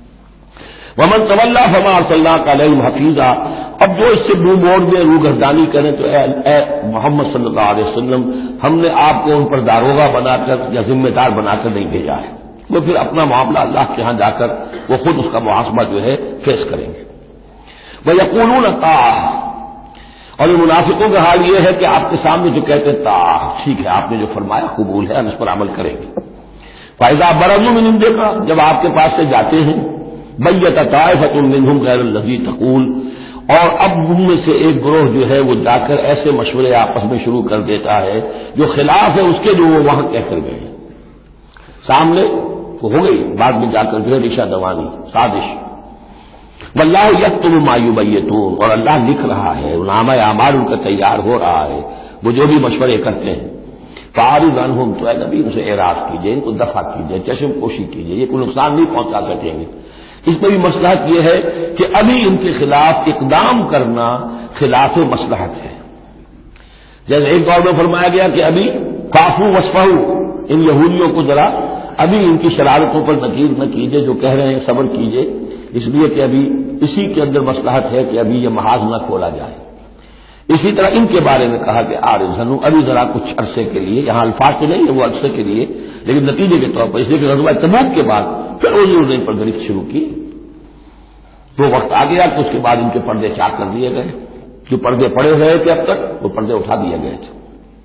Speaker 1: ومن تولی فما ارسلناک علیہم حفیظا، اب جو اس سے منہ موڑ میں روگردانی کریں تو اے محمد صلی اللہ علیہ وسلم ہم نے آپ کو ان پر داروغہ بنا کر یا ذمہ دار بنا کر نہیں بھیجا ہے، وہ پھر اپنا معاملہ اللہ کے ہاں جا کر وہ خود اس کا محاسبہ جو ہے فیس کریں گے۔ وَيَقُولُونَ طَاعَةٌ، اور یہ منافقوں کا حال یہ ہے کہ آپ کے سامنے جو کہتے ہیں طاعہ، ٹھیک ہے آپ نے جو فرمایا قبول ہے، ہم اس پر عمل کریں گے۔ فَإِذَا بَرَزُوا مِنْ عِنْدِكَ، جب آپ کے پاس سے جاتے ہیں، بَيَّتَ طَائِفَةٌ مِّنْهُمْ غَيْرَ الَّذِي تَقُولُ، اور اب ان میں سے ایک گروہ جو ہے وہ جا کر ایسے مشورے آپس میں شروع کر دیتا ہے جو خلاف ہے اس کے جو وہ وہاں کہہ کر گئے، سامنے تو ہو گئی، بعد میں جا کر جو ہے رشا دوانی، سازش۔ واللہ یکتب ما یبیتون، اور اللہ لکھ رہا ہے، نامہ اعمال ان کا تیار ہو رہا ہے، وہ جو بھی مشورے کرتے ہیں۔ فاعرض عنہم، تو اے نبی ان سے اعراض کیجیے، ان کو دفع کیجیے، چشم پوشی کیجیے، یہ کوئی نقصان نہیں پہنچا سکیں گے۔ اس میں بھی مصلحت یہ ہے کہ ابھی ان کے خلاف اقدام کرنا خلاف مصلحت ہے، جیسے ایک دور میں فرمایا گیا کہ ابھی فاعفوا واصفحوا، ان یہودیوں کو ذرا ابھی ان کی شرارتوں پر نکیر نہ کیجیے، جو کہہ رہے ہیں صبر کیجیے، اس لیے کہ ابھی اسی کے اندر مصلحت ہے کہ ابھی یہ محاذ نہ کھولا جائے۔ اسی طرح ان کے بارے میں کہا کہ آرزنو، ابھی ذرا کچھ عرصے کے لیے، یہاں الفاظ تو نہیں ہے وہ عرصے کے لیے، لیکن نتیجے کے طور پر اس لیے کہ غزوہ تبوک کے بعد پھر انہوں نے ان پر گرفت شروع کی، تو وقت آ گیا کہ اس کے بعد ان کے پردے چاک کر دیے گئے، جو پردے پڑے ہوئے تھے اب تک وہ پردے اٹھا دیے گئے تھے۔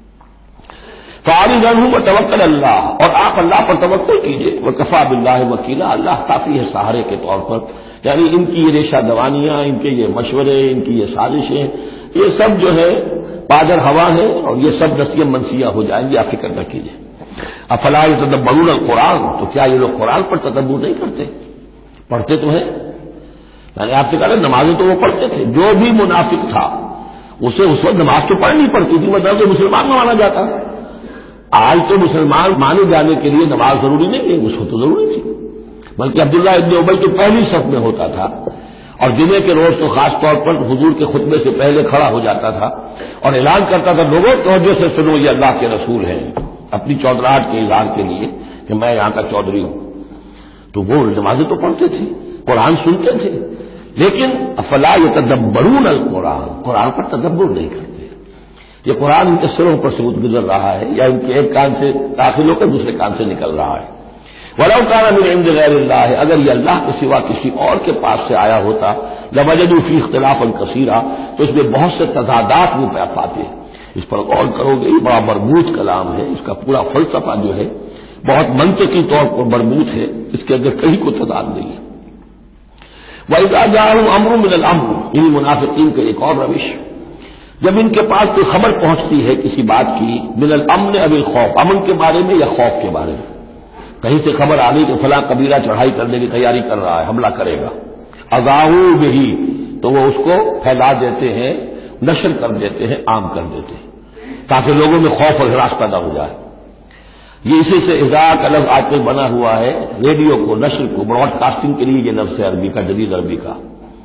Speaker 1: فعارض عنہم وتوکل اللہ، اور آپ اللہ پر توکل کیجیے، وکفی باللہ وکیلا، اللہ کافی ہے سہارے کے طور پر، یعنی ان کی یہ ریشہ دوانیاں، ان کے یہ مشورے، ان کی یہ سازشیں، یہ سب جو ہے پادر ہوا ہے اور یہ سب نسیاں منسیاں ہو جائیں گی، آپ فکر نہ کیجیے۔ افلا یتدبرون القرآن، تو کیا یہ لوگ قرآن پر تدبر نہیں کرتے؟ پڑھتے تو ہیں، یعنی آپ سے کہا نمازیں تو وہ پڑھتے تھے، جو بھی منافق تھا اسے اس وقت نماز تو پڑھنی پڑتی تھی، مطلب کہ مسلمان نہ مانا جاتا۔ آج تو مسلمان مانے جانے کے لیے نماز ضروری نہیں ہے، اس کو تو ضروری تھی، بلکہ عبداللہ ابن ابی تو پہلی صف میں ہوتا تھا، اور جمعے کے روز تو خاص طور پر حضور کے خطبے سے پہلے کھڑا ہو جاتا تھا اور اعلان کرتا تھا، لوگوں توجہ سے سنو، یہ اللہ کے رسول ہیں، اپنی چودراہٹ کے اظہار کے لیے کہ میں یہاں کا چودھری ہوں۔ تو وہ نمازیں تو پڑھتے تھے، قرآن سنتے تھے، لیکن افلا یتدبرون القرآن، قرآن پر تدبر نہیں کرتے۔ یہ قرآن ان کے سروں پر سے گزر رہا ہے، یا ان کے ایک کان سے داخل ہو کر دوسرے کان سے نکل رہا ہے۔ وَلَوْ كَانَ مِنْ عِنْدِ غَيْرِ اللَّهِ، اگر یہ اللہ کے سوا کسی اور کے پاس سے آیا ہوتا، لَوَجَدُوا فِيهِ اخْتِلَافًا كَثِيرًا، تو اس میں بہت سے تضادات وہ پاتے ہیں۔ اس پر غور کرو گے، یہ بڑا مربوط کلام ہے، اس کا پورا فلسفہ جو ہے بہت منطقی طور پر مربوط ہے، اس کے اندر کہیں کوئی تضاد نہیں ہے۔ وَإِذَا جَاءَهُمْ أَمْرٌ مِّنَ الْأَمْرِ، ان منافقین کا ایک اور روش، جب ان کے پاس کوئی خبر پہنچتی ہے کسی بات کی، من الامن اب الخوف، امن کے بارے میں یا خوف کے بارے میں، کہیں سے خبر آ گئی کہ فلاں قبیلہ چڑھائی کرنے کی تیاری کر رہا ہے، حملہ کرے گا، اذاعوا بہ، تو وہ اس کو پھیلا دیتے ہیں، نشر کر دیتے ہیں، عام کر دیتے ہیں، تاکہ لوگوں میں خوف اور ہراس پیدا ہو جائے۔ یہ اسی سے اذاع کا لفظ آج تک بنا ہوا ہے، ریڈیو کو، نشر کو، براڈ کاسٹنگ کے لیے یہ لفظ ہے عربی کا، جدید عربی کا،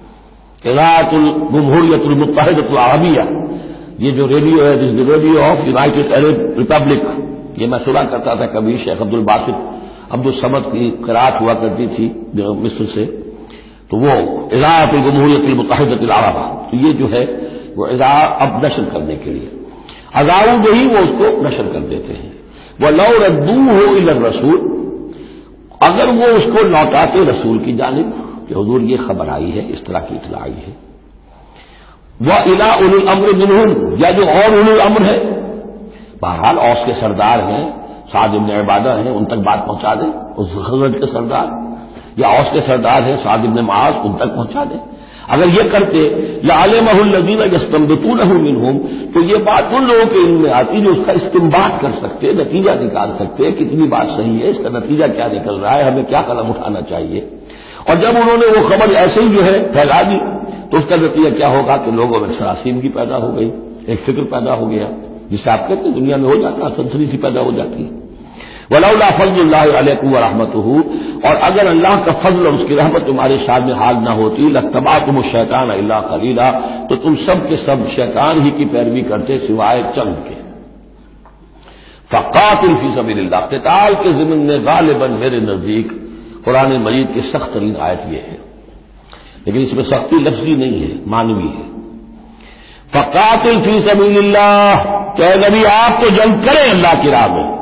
Speaker 1: اذاعۃ الجمہوریۃ المتحدۃ العربیہ، یہ جو ریڈیو ہے، this radio of United Arab Republic, یہ میں سنا کرتا تھا کبھی، شیخ عبد الباسط عبد الصمد کی قرات ہوا کرتی تھی مصر سے، تو وہ اذاعۃ الجمہوریۃ المتحدۃ العربیہ، تو یہ جو ہے وہ اذاعہ اب نشر کرنے کے لیے، اذاعوا بہ، وہ اس کو نشر کر دیتے ہیں۔ وَلَوْ رَدُّوهُ إِلَى الرَّسُولِ، اگر وہ اس کو لوٹاتے رسول کی جانب کہ حضور یہ خبر آئی ہے، اس طرح کی اطلاع آئی ہے، وَإِلَىٰ أُولِي الْأَمْرِ مِنْهُمْ، یا جو اور اولو الامر ہے، بہرحال اوس کے سردار ہیں، سعد بن عبادہ ہیں، ان تک بات پہنچا دیں، اس خزرج کے سردار، یا اوس کے سردار ہیں سعد بن معاذ، ان تک پہنچا دیں۔ اگر یہ کرتے لعلمہ الذین یستنبطونہ منہم، تو یہ بات ان لوگوں کے علم میں آتی جو اس کا استنباط کر سکتے، نتیجہ نکال سکتے، کتنی بات صحیح ہے، اس کا نتیجہ کیا نکل رہا ہے، ہمیں کیا قدم اٹھانا چاہیے۔ اور جب انہوں نے وہ خبر ایسے ہی جو ہے پھیلا دی، تو اس کا نتیجہ کیا ہوگا کہ لوگوں میں سراسیمگی پیدا ہو گئی، ایک فکر پیدا ہو گیا، جسے آپ کہتے ہیں دنیا میں ہو جاتا ہے، سنسنی سی پیدا ہو جاتی ہے۔ وَلَوْلَا فَضْلُ اللَّهِ عَلَيْكُمْ وَرَحْمَتُهُ، اور اگر اللہ کا فضل اور اس کی رحمت تمہارے شان میں حال نہ ہوتی، لَاتَّبَعْتُمُ الشَّيْطَانَ إِلَّا قَلِيلًا، تو تم سب کے سب شیطان ہی کی پیروی کرتے سوائے چند کے۔ فَقَاتِلْ فِي سَبِيلِ اللَّهِ، قتال کے ضمن میں غالباً میرے نزدیک قرآن مجید کی سخت ترین آیت یہ ہے، لیکن اس میں سختی لفظی نہیں ہے، معنوی ہے۔ فَقَاتِلْ فِي سَبِيلِ اللَّهِ، کہ اے نبی آپ تو جنگ کریں اللہ کی راہ میں،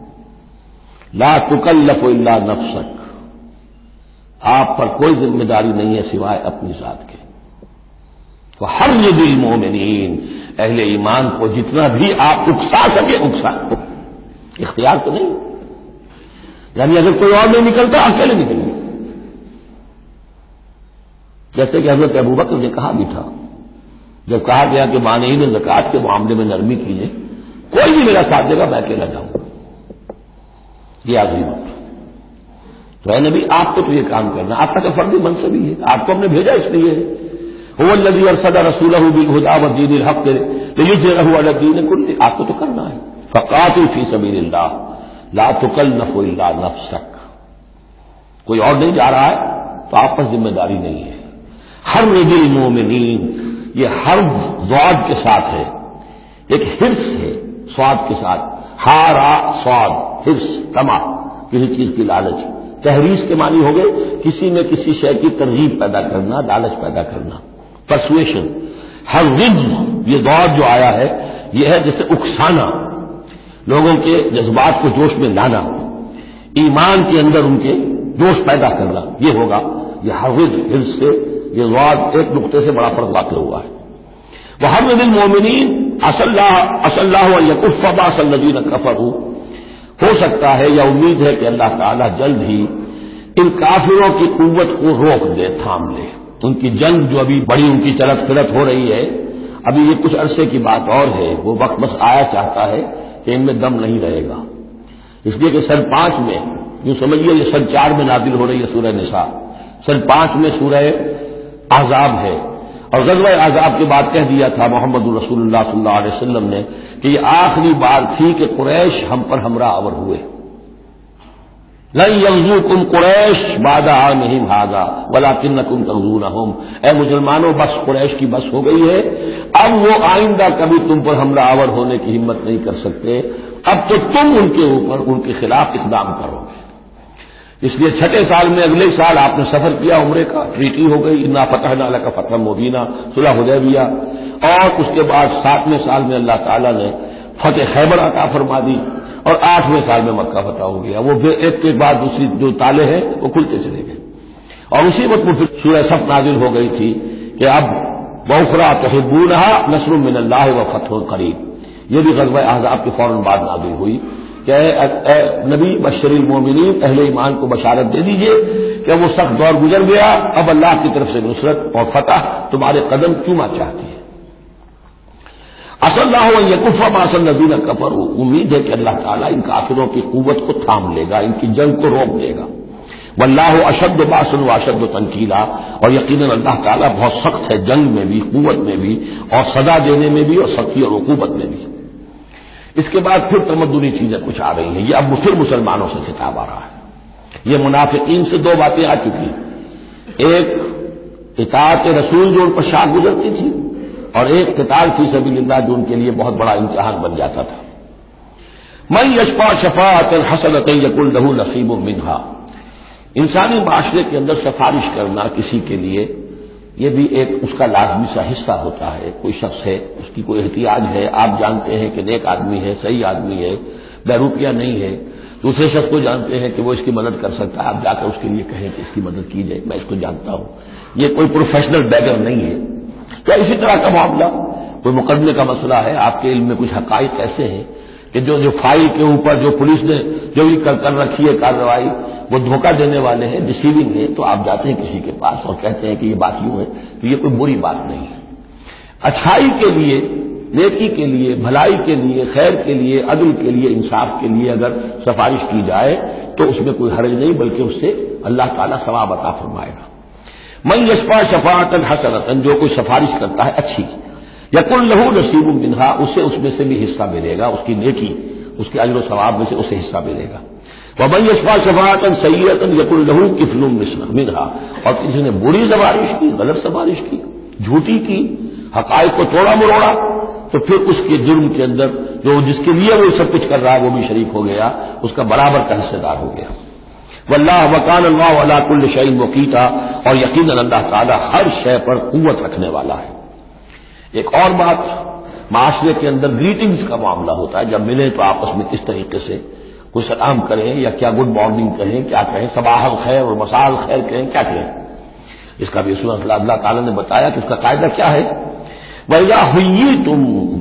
Speaker 1: لا تکلف الا نفسک، آپ پر کوئی ذمہ داری نہیں ہے سوائے اپنی ذات کے۔ وحرض المؤمنین، اہل ایمان کو جتنا بھی آپ اکسا سکے اکسا، اختیار تو نہیں، یعنی اگر کوئی اور نہیں نکلتا اکیلے نکلیں، جیسے کہ حضرت ابوبکر نے کہا بھی تھا جب کہا گیا کہ مانعین زکوٰۃ کے معاملے میں نرمی کیجیے، کوئی بھی میرا ساتھ دے گا میں اکیلا جاؤں گا، یہ آخری وقت تو ہے نبی آپ کو تو یہ کام کرنا، آپ کا تو فردی منصب ہی ہے، آپ کو ہم نے بھیجا اس لیے هو الذی ارسل رسولہ بالہدی ودین الحق لیظہرہ علی الدین کلہ، آپ کو تو کرنا ہے۔ فقاتل فی سبیل اللہ لا تکلف الا نفسک، کوئی اور نہیں جا رہا ہے تو آپ پر ذمہ داری نہیں ہے۔ حرض المؤمنین، یہ حرض ضاد کے ساتھ ہے، ایک حرص ہے سواد کے ساتھ، ہارا سواد، حرص، طمع، کسی چیز کی لالچ. تحریص کے معنی ہو گئے کسی میں کسی شے کی ترغیب پیدا کرنا، لالچ پیدا کرنا. پرسویشن. حرض، یہ دور جو آیا ہے یہ ہے جیسے اکسانا، لوگوں کے جذبات کو جوش میں لانا، ایمان کے اندر ان کے جوش پیدا کرنا، یہ ہوگا. یہ حرض سے یہ غور ایک نقطے سے بڑا فرق واقع ہوا ہے. وحرض المومنین عسى الله ان يكف باس الذين كفروا، ہو سکتا ہے یا امید ہے کہ اللہ تعالیٰ جلد ہی ان کافروں کی قوت کو روک دے، تھام لے. ان کی جنگ جو ابھی بڑی ان کی چلت پھرت ہو رہی ہے، ابھی یہ کچھ عرصے کی بات اور ہے، وہ وقت بس آیا چاہتا ہے کہ ان میں دم نہیں رہے گا. اس لیے کہ سن 5 میں، یوں سمجھیے یہ سن 4 میں نازل ہو رہی ہے سورہ نساء، سن 5 میں سورہ احزاب ہے. اور غزوہ احزاب کے بعد کہہ دیا تھا محمد رسول اللہ صلی اللہ علیہ وسلم نے کہ یہ آخری بار تھی کہ قریش ہم پر ہمراہ آور ہوئے. لن یغزوکم قریش بعد عامہم ھذا ولکنکم تغزونہم، اے مسلمانوں بس قریش کی بس ہو گئی ہے، اب وہ آئندہ کبھی تم پر حملہ آور ہونے کی ہمت نہیں کر سکتے، اب تو تم ان کے اوپر ان کے خلاف اقدام کرو گے. اس لیے 6 سال میں اگلے سال آپ نے سفر کیا عمرے کا، ٹریٹی ہو گئی، انا فتحنا لک فتحا مبینا، صلح حدیبیہ. اور اس کے بعد 7ویں سال میں اللہ تعالیٰ نے فتح خیبر عطا فرما دی، اور 8ویں سال میں مکہ فتح ہو گیا. وہ ایک کے بعد دوسری جو تالے ہیں وہ کھلتے چلے گئے. اور اسی وقت میں پھر سورہ صف نازل ہو گئی تھی کہ اب وَأُخْرَىٰ تُحِبُّونَهَا نَصْرٌ مِّنَ اللَّهِ وَفَتْحٌ قَرِيبٌ. یہ بھی غزوہ احزاب کے فوراً بعد نازل ہوئی کہ اے نبی بشر المومنین، اہل ایمان کو بشارت دے دیجئے کہ وہ سخت دور گزر گیا، اب اللہ کی طرف سے نصرت اور فتح تمہارے قدم چوما چاہتی ہے. عسى الله ان يكف باس الذين كفروا، امید ہے کہ اللہ تعالیٰ ان کافروں کی قوت کو تھام لے گا، ان کی جنگ کو روک دے گا. واللہ اشد باس واشد تنکیلا، اور یقیناً اللہ تعالیٰ بہت سخت ہے جنگ میں بھی، قوت میں بھی، اور سزا دینے میں بھی، اور سختی اور عقوبت میں بھی. اس کے بعد پھر تمدنی چیزیں کچھ آ رہی ہیں. یہ اب پھر مسلمانوں سے خطاب آ رہا ہے. یہ منافقین سے 2 باتیں آ چکی، ایک اطاعت رسول جو ان پر شاخ گزرتی تھی، اور ایک قتال فی سبیل اللہ جو ان کے لیے بہت بڑا امتحان بن جاتا تھا. من یشفع شفاعۃ حسنۃ یکن لہ نصیب منہا، انسانی معاشرے کے اندر سفارش کرنا کسی کے لیے یہ بھی ایک اس کا لازمی سا حصہ ہوتا ہے. کوئی شخص ہے، اس کی کوئی احتیاج ہے، آپ جانتے ہیں کہ نیک آدمی ہے، صحیح آدمی ہے، بیروپیہ نہیں ہے، دوسرے شخص کو جانتے ہیں کہ وہ اس کی مدد کر سکتا ہے، آپ جا کر اس کے لیے کہیں کہ اس کی مدد کی جائے، میں اس کو جانتا ہوں، یہ کوئی پروفیشنل بیگر نہیں ہے. تو اسی طرح کا معاملہ کوئی مقدمے کا مسئلہ ہے، آپ کے علم میں کچھ حقائق ایسے ہیں کہ جو فائل کے اوپر جو پولیس نے جو بھی کر رکھی ہے کارروائی، وہ دھوکہ دینے والے ہیں، ڈسیونگ ہے، تو آپ جاتے ہیں کسی کے پاس اور کہتے ہیں کہ یہ بات یوں ہے، تو یہ کوئی بری بات نہیں ہے. اچھائی کے لیے، نیکی کے لیے، بھلائی کے لیے، خیر کے لیے، عدل کے لیے، انصاف کے لیے اگر سفارش کی جائے تو اس میں کوئی حرج نہیں، بلکہ اس سے اللہ تعالیٰ ثواب عطا فرمائے گا. من یشفع شفاعۃ حسنۃ، جو کوئی سفارش کرتا ہے اچھی، یکن لہ نصیب منہا، اسے اس میں سے بھی حصہ ملے گا، اس کی نیکی، اس کے اجر و ثواب میں سے اسے حصہ ملے گا. ومن یشفع شفاعۃ سیئۃ یکن لہ کفل منہا، اور کسی نے بری سفارش کی، غلط سفارش کی، جھوٹی کی، حقائق کو توڑا مروڑا، تو پھر اس کے جرم کے اندر جو جس کے لیے وہ سب کچھ کر رہا ہے وہ بھی شریک ہو گیا، اس کا برابر کا حصہ دار ہو گیا. واللہ وکان اللہ علی کل شیء مقیتا، اور یقیناً اللہ تعالیٰ ہر شے پر قوت رکھنے والا ہے. ایک اور بات، معاشرے کے اندر گریٹنگز کا معاملہ ہوتا ہے، جب ملیں تو آپس میں کس طریقے سے کوئی سلام کریں، یا کیا گڈ مارننگ کہیں، کیا کہیں، صباح الخیر اور مساء الخیر کہیں، کیا کہیں. اس کا بھی اللہ تعالیٰ نے بتایا کہ اس کا قاعدہ کیا ہے. وَإِذَا حُيِّيتُم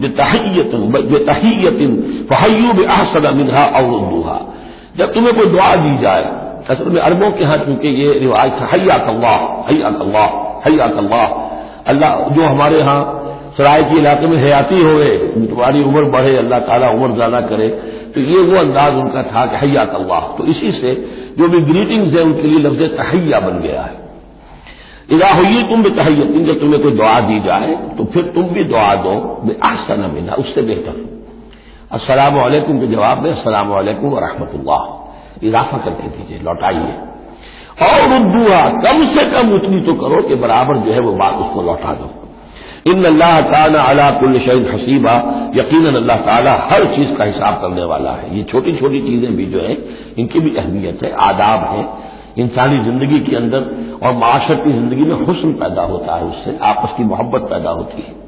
Speaker 1: بِتَحِيَّةٍ فَحَيُّوا بِأَحْسَنَ مِنْهَا أَوْ رُدُّوهَا، جب تمہیں کوئی دعا دی جائے، اصل میں عربوں کے ہاں چونکہ یہ رواج تھا حیاک اللہ حیاک اللہ حیاک اللہ، اللہ جو ہمارے ہاں سرائے کے علاقے میں حیاتی ہوئے، تمہاری عمر بڑھے، اللہ تعالیٰ عمر زیادہ کرے، تو یہ وہ انداز ان کا تھا کہ حیاک اللہ. تو اسی سے جو بھی گریٹنگز ہیں ان کے لیے لفظ تحیہ بن گیا ہے. اذا حییتم بتحیۃ، جب تمہیں کوئی دعا دی جائے تو پھر تم بھی دعا دو بأحسن منہا، اس سے بہتر. السلام علیکم کے جواب میں السلام علیکم ورحمۃ اللہ اضافہ کر کے دیجیے، لوٹائیے. اور ردوہا، کم سے کم اتنی تو کرو کہ برابر جو ہے وہ بات اس کو لوٹا دو. ان اللہ کان علی کل شیء حسیبا، یقیناً اللہ تعالیٰ ہر چیز کا حساب کرنے والا ہے۔ یہ چھوٹی چھوٹی چیزیں بھی جو ہیں ان کی بھی اہمیت ہے، آداب ہے، انسانی زندگی کے اندر اور معاشرتی زندگی میں حسن پیدا ہوتا ہے، اس سے آپس کی محبت پیدا ہوتی ہے۔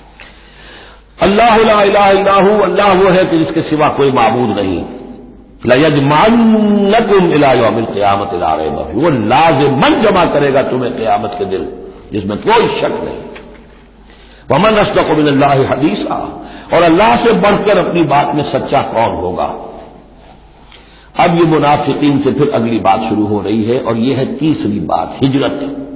Speaker 1: اللہ لا الہ الا ہو، اللہ وہ ہے کہ جس کے سوا کوئی معبود نہیں۔ لَيَجْمَعَنَّكُمْ إِلَىٰ يَوْمِ الْقِيَامَةِ لَا رَيْبَ فِيهِ، وہ لازماً جمع کرے گا تمہیں قیامت کے دن، جس میں کوئی شک نہیں۔ وَمَنْ أَصْدَقُ مِنَ اللَّهِ حَدِيثًا، اور اللہ سے بڑھ کر اپنی بات میں سچا کون ہوگا؟ اب یہ منافقین سے پھر اگلی بات شروع ہو رہی ہے، اور یہ ہے تیسری بات، ہجرت۔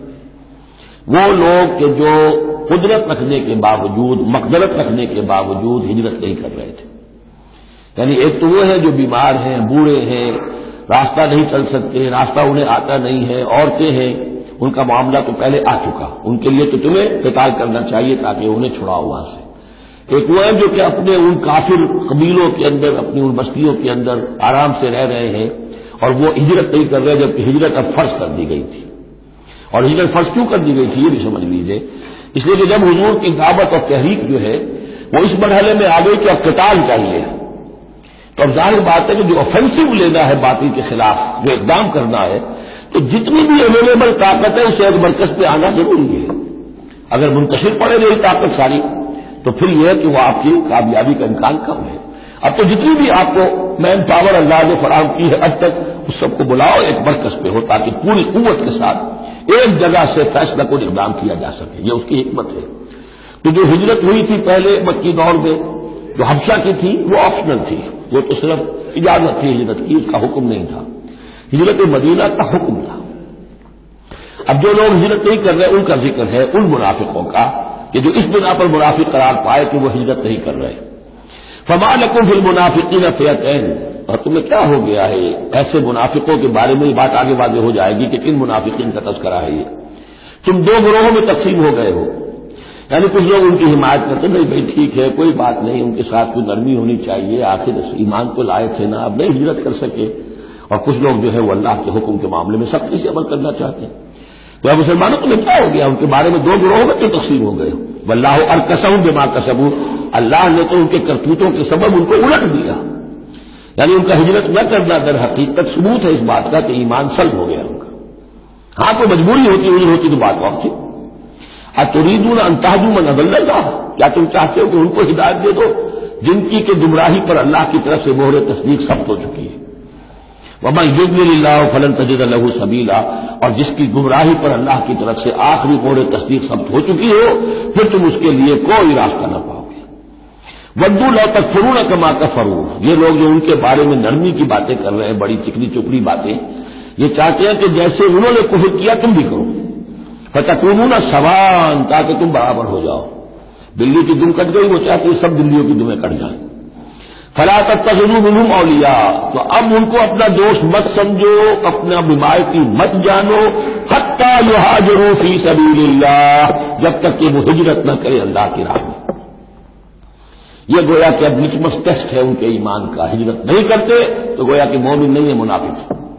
Speaker 1: وہ لوگ کہ جو قدرت رکھنے کے باوجود، مقدرت رکھنے کے باوجود ہجرت نہیں کر رہے تھے۔ یعنی ایک تو وہ ہے جو بیمار ہیں، بوڑھے ہیں، راستہ نہیں چل سکتے، راستہ انہیں آتا نہیں ہے، عورتیں ہیں، ان کا معاملہ تو پہلے آ چکا، ان کے لیے تو تمہیں قتال کرنا چاہیے تاکہ انہیں چھڑاؤ وہاں سے۔ ایک وہ ہے جو کہ اپنے ان کافر قبیلوں کے اندر، اپنی ان بستیوں کے اندر آرام سے رہ رہے ہیں، اور وہ ہجرت نہیں کر رہے، جبکہ ہجرت اب فرض کر دی گئی تھی۔ اور ہجرت فرض کیوں کر دی گئی تھی یہ بھی سمجھ لیجیے، اس لیے کہ جب حضور کی دعوت اور تحریک جو ہے وہ اس مرحلے میں آ گئی کہ اب قتال چاہیے، تو اب ظاہر بات ہے کہ جو آفینسو لینا ہے باطل کے خلاف، جو اقدام کرنا ہے، تو جتنی بھی اویلیبل طاقت ہے اسے ایک مرکز پہ آنا ضروری ہے۔ اگر منتشر پڑے گی طاقت ساری تو پھر یہ ہے کہ وہ آپ کی کامیابی کا امکان کم ہے۔ اب تو جتنی بھی آپ کو مین پاور اللہ نے فراہم کی ہے اب تک، اس سب کو بلاؤ ایک مرکز پہ ہو تاکہ پوری قوت کے ساتھ ایک جگہ سے فیصلہ کو اقدام کیا جا سکے، یہ اس کی حکمت ہے۔ تو جو ہجرت ہوئی تھی پہلے مکی دور میں، جو حبشہ کی تھی، وہ آپشنل تھی، وہ تو صرف اجازت تھی ہجرت کی، اس کا حکم نہیں تھا۔ ہجرت مدینہ کا حکم تھا۔ اب جو لوگ ہجرت نہیں کر رہے ان کا ذکر ہے ان منافقوں کا کہ جو اس بنا پر منافق قرار پائے کہ وہ ہجرت نہیں کر رہے۔ فما لکم فی المنافقین فئتین، اور تمہیں کیا ہو گیا ہے ایسے منافقوں کے بارے میں، یہ بات آگے واضح ہو جائے گی کہ کن منافقین کا تذکرہ ہے یہ۔ تم دو گروہوں میں تقسیم ہو گئے ہو، یعنی کچھ لوگ ان کی حمایت کرتے نہیں بھائی ٹھیک ہے کوئی بات نہیں، ان کے ساتھ کوئی نرمی ہونی چاہیے، آخر ایمان کو لائے تھے نا، اب نہیں ہجرت کر سکے، اور کچھ لوگ جو ہے وہ اللہ کے حکم کے معاملے میں سختی سے عمل کرنا چاہتے ہیں۔ تو اب مسلمانوں تمہیں کیا ہو گیا؟ ان کے بارے میں دو گروہوں میں کیوں تقسیم ہو گئے ہو؟ واللہ ارکسہم بما کسبوا، اللہ نے تو ان کے کرتوتوں کے سبب ان کو الٹ دیا، یعنی ان کا ہجرت نہ کرنا در حقیقت ثبوت ہے اس بات کا کہ ایمان سلب ہو گیا ان کا۔ ہاں کوئی مجبوری ہوتی نہیں ہوتی تو بات اور تھی۔ اتریدون ان تهدوا من اضل اللہ، کیا تم چاہتے ہو کہ ان کو ہدایت دے دو جن کی کہ گمراہی پر اللہ کی طرف سے مہر تصدیق ثبت ہو چکی ہے؟ ومن یضلل اللہ فلن تجد له سبیلا، اور جس کی گمراہی پر اللہ کی طرف سے آخری مہر تصدیق ثبت ہو چکی ہو پھر تم اس کے لیے کوئی راستہ نہ پاؤ گے۔ ودوا لو تکفرون کما کفروا، یہ لوگ جو ان کے بارے میں نرمی کی باتیں کر رہے ہیں، بڑی چکنی چپڑی باتیں، یہ چاہتے ہیں کہ جیسے انہوں نے کفر کیا تم بھی کرو، فتکونون سواء، تاکہ تم برابر ہو جاؤ۔ بلی کی دم کٹ گئی، وہ چاہتے ہیں سب بلیوں کی دمیں کٹ جائیں۔ فلا تتخذوا منهم اولیاء، تو اب ان کو اپنا دوست مت سمجھو، اپنا حمایتی مت جانو، حتی یہاجروا فی سبیل اللہ، جب تک کہ وہ ہجرت نہ کرے اللہ کی راہ میں۔ یہ گویا کہ اب لٹمس ٹیسٹ ہے ان کے ایمان کا، ہجرت نہیں کرتے تو گویا کہ مومن نہیں ہے، منافق۔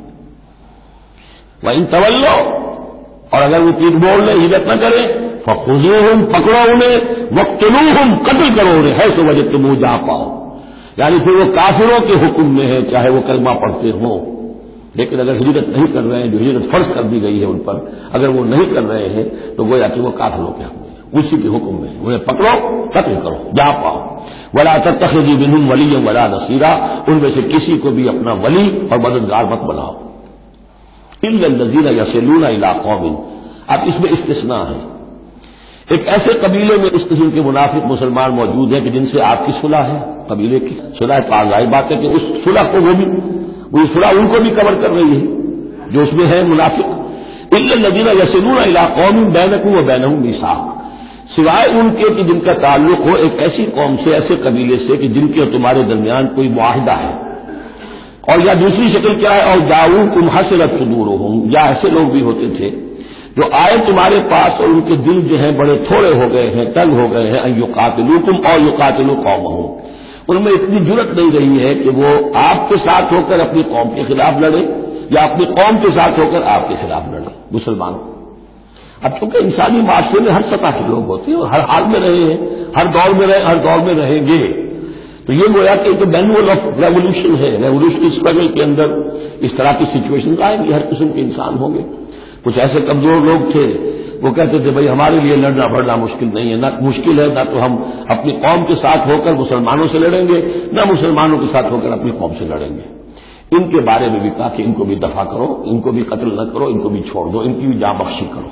Speaker 1: وَإِن تَوَلَّوْا، اور اگر وہ پیٹ موڑ لیں، ہجرت نہ کریں، فَخُذُوهُمْ، پکڑو انہیں، وَاقْتُلُوهُمْ، قتل کرو انہیں، حیث وجدتموہ، جہاں پاؤ۔ یعنی پھر وہ کافروں کے حکم میں ہے، چاہے وہ کلمہ پڑھتے ہوں، لیکن اگر ہجرت نہیں کر رہے ہیں، جو ہجرت فرض کر دی گئی ہے ان پر، اگر وہ نہیں کر رہے ہیں تو گویا کہ وہ کافروں کے حکم میں ہے، اسی کے حکم میں، انہیں پکڑو قتل کرو جہاں پاؤ۔ وَلَا تَتَّخِذُوا مِنْهُمْ وَلِيًّا وَلَا نَصِيرًا، ان میں سے کسی کو بھی اپنا ولی اور مددگار مت بناؤ۔ إِلَّا الَّذِينَ يَصِلُونَ إِلَىٰ قَوْمٍ، اب اس میں استثناء ہے، ایک ایسے قبیلے میں اس قسم کے منافق مسلمان موجود ہیں کہ جن سے آپ کی صلح ہے، قبیلے کی صلح ظاہر بات ہے کہ اس صلح کو وہ صلح ان کو بھی کور کر رہی ہے جو اس میں ہے منافق۔ إِلَّا الَّذِينَ يَصِلُونَ إِلَىٰ قَوْمٍ بَيْنَكُمْ وَبَيْنَهُم مِّيثَاقٌ، سوائے ان کے کہ جن کا تعلق ہو ایک ایسی قوم سے، ایسے قبیلے سے کہ جن کے اور تمہارے درمیان کوئی معاہدہ ہے، اور یا دوسری شکل کیا ہے، اور جاؤکم حسرت صدورہم، یا ایسے لوگ بھی ہوتے تھے جو آئے تمہارے پاس اور ان کے دل جو ہیں بڑے تھوڑے ہو گئے ہیں، تنگ ہو گئے ہیں، ان یقاتلوکم اور یقاتلوا قومہم، ان میں اتنی جرأت نہیں رہی ہے کہ وہ آپ کے ساتھ ہو کر اپنی قوم کے خلاف لڑے یا اپنی قوم کے ساتھ ہو کر آپ کے خلاف لڑے۔ مسلمانوں اب چونکہ انسانی معاشرے میں ہر سطح کے لوگ ہوتے ہیں اور ہر حال میں رہے ہیں، ہر دور میں رہے، ہر دور میں رہیں گے، تو یہ گویا کہ ایک مینول آف ریولیوشن ہے، ریولیوشنری اسٹرگل کے اندر اس طرح کی سچویشن آئیں گی، ہر قسم کے انسان ہوں گے۔ کچھ ایسے کمزور لوگ تھے وہ کہتے تھے بھائی ہمارے لیے لڑنا بڑھنا مشکل نہیں ہے، نہ مشکل ہے، نہ تو ہم اپنی قوم کے ساتھ ہو کر مسلمانوں سے لڑیں گے، نہ مسلمانوں کے ساتھ ہو کر اپنی قوم سے لڑیں گے۔ ان کے بارے میں بھی کہا کہ ان کو بھی دفع کرو، ان کو بھی قتل نہ کرو، ان کو بھی چھوڑ دو، ان کی بھی جاں بخشی کرو۔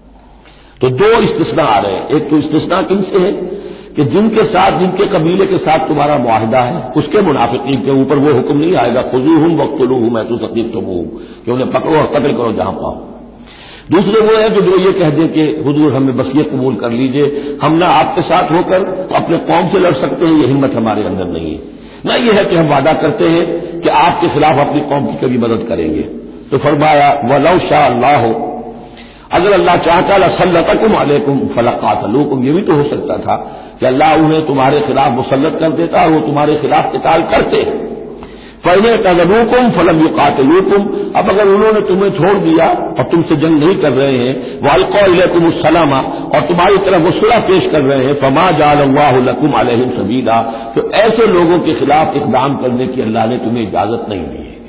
Speaker 1: تو دو استثناء آ رہے ہیں، ایک تو استثناء کن سے ہے کہ جن کے ساتھ، جن کے قبیلے کے ساتھ تمہارا معاہدہ ہے اس کے منافقین کے اوپر وہ حکم نہیں آئے گا خذوہم وقتلوہم حیث ثقفتموہم کہ انہیں پکڑو اور قتل کرو جہاں پاؤ۔ دوسرے وہ ہے کہ جو یہ کہہ دیں کہ حضور ہمیں بس یہ قبول کر لیجئے، ہم نہ آپ کے ساتھ ہو کر اپنے قوم سے لڑ سکتے ہیں، یہ ہمت ہمارے اندر نہیں ہے، نہ یہ ہے کہ ہم وعدہ کرتے ہیں کہ آپ کے خلاف اپنی قوم کی کبھی مدد کریں گے۔ تو فرمایا وَلَوْ شَاءَ اللَّهُ، اگر اللہ چاہتا لَسَلَّطَكُمْ عَلَيْكُمْ فَلَقَاتَلُوكُمْ، یہ بھی تو ہو سکتا تھا کہ اللہ انہیں تمہارے خلاف مسلط کر دیتا اور وہ تمہارے خلاف قتال کرتے۔ فَإِنْ اعْتَزَلُوكُمْ فَلَمْ يُقَاتِلُوكُمْ، اب اگر انہوں نے تمہیں چھوڑ دیا اور تم سے جنگ نہیں کر رہے ہیں، وَأَلْقَوْا إِلَيْكُمُ السَّلَامَ، اور تمہاری طرف وہ صلح پیش کر رہے ہیں، فَمَا جَعَلَ اللَّهُ لَكُمْ عَلَيْهِمْ سَبِيلًا، تو ایسے لوگوں کے خلاف اقدام کرنے کی اللہ نے تمہیں اجازت نہیں دی ہے۔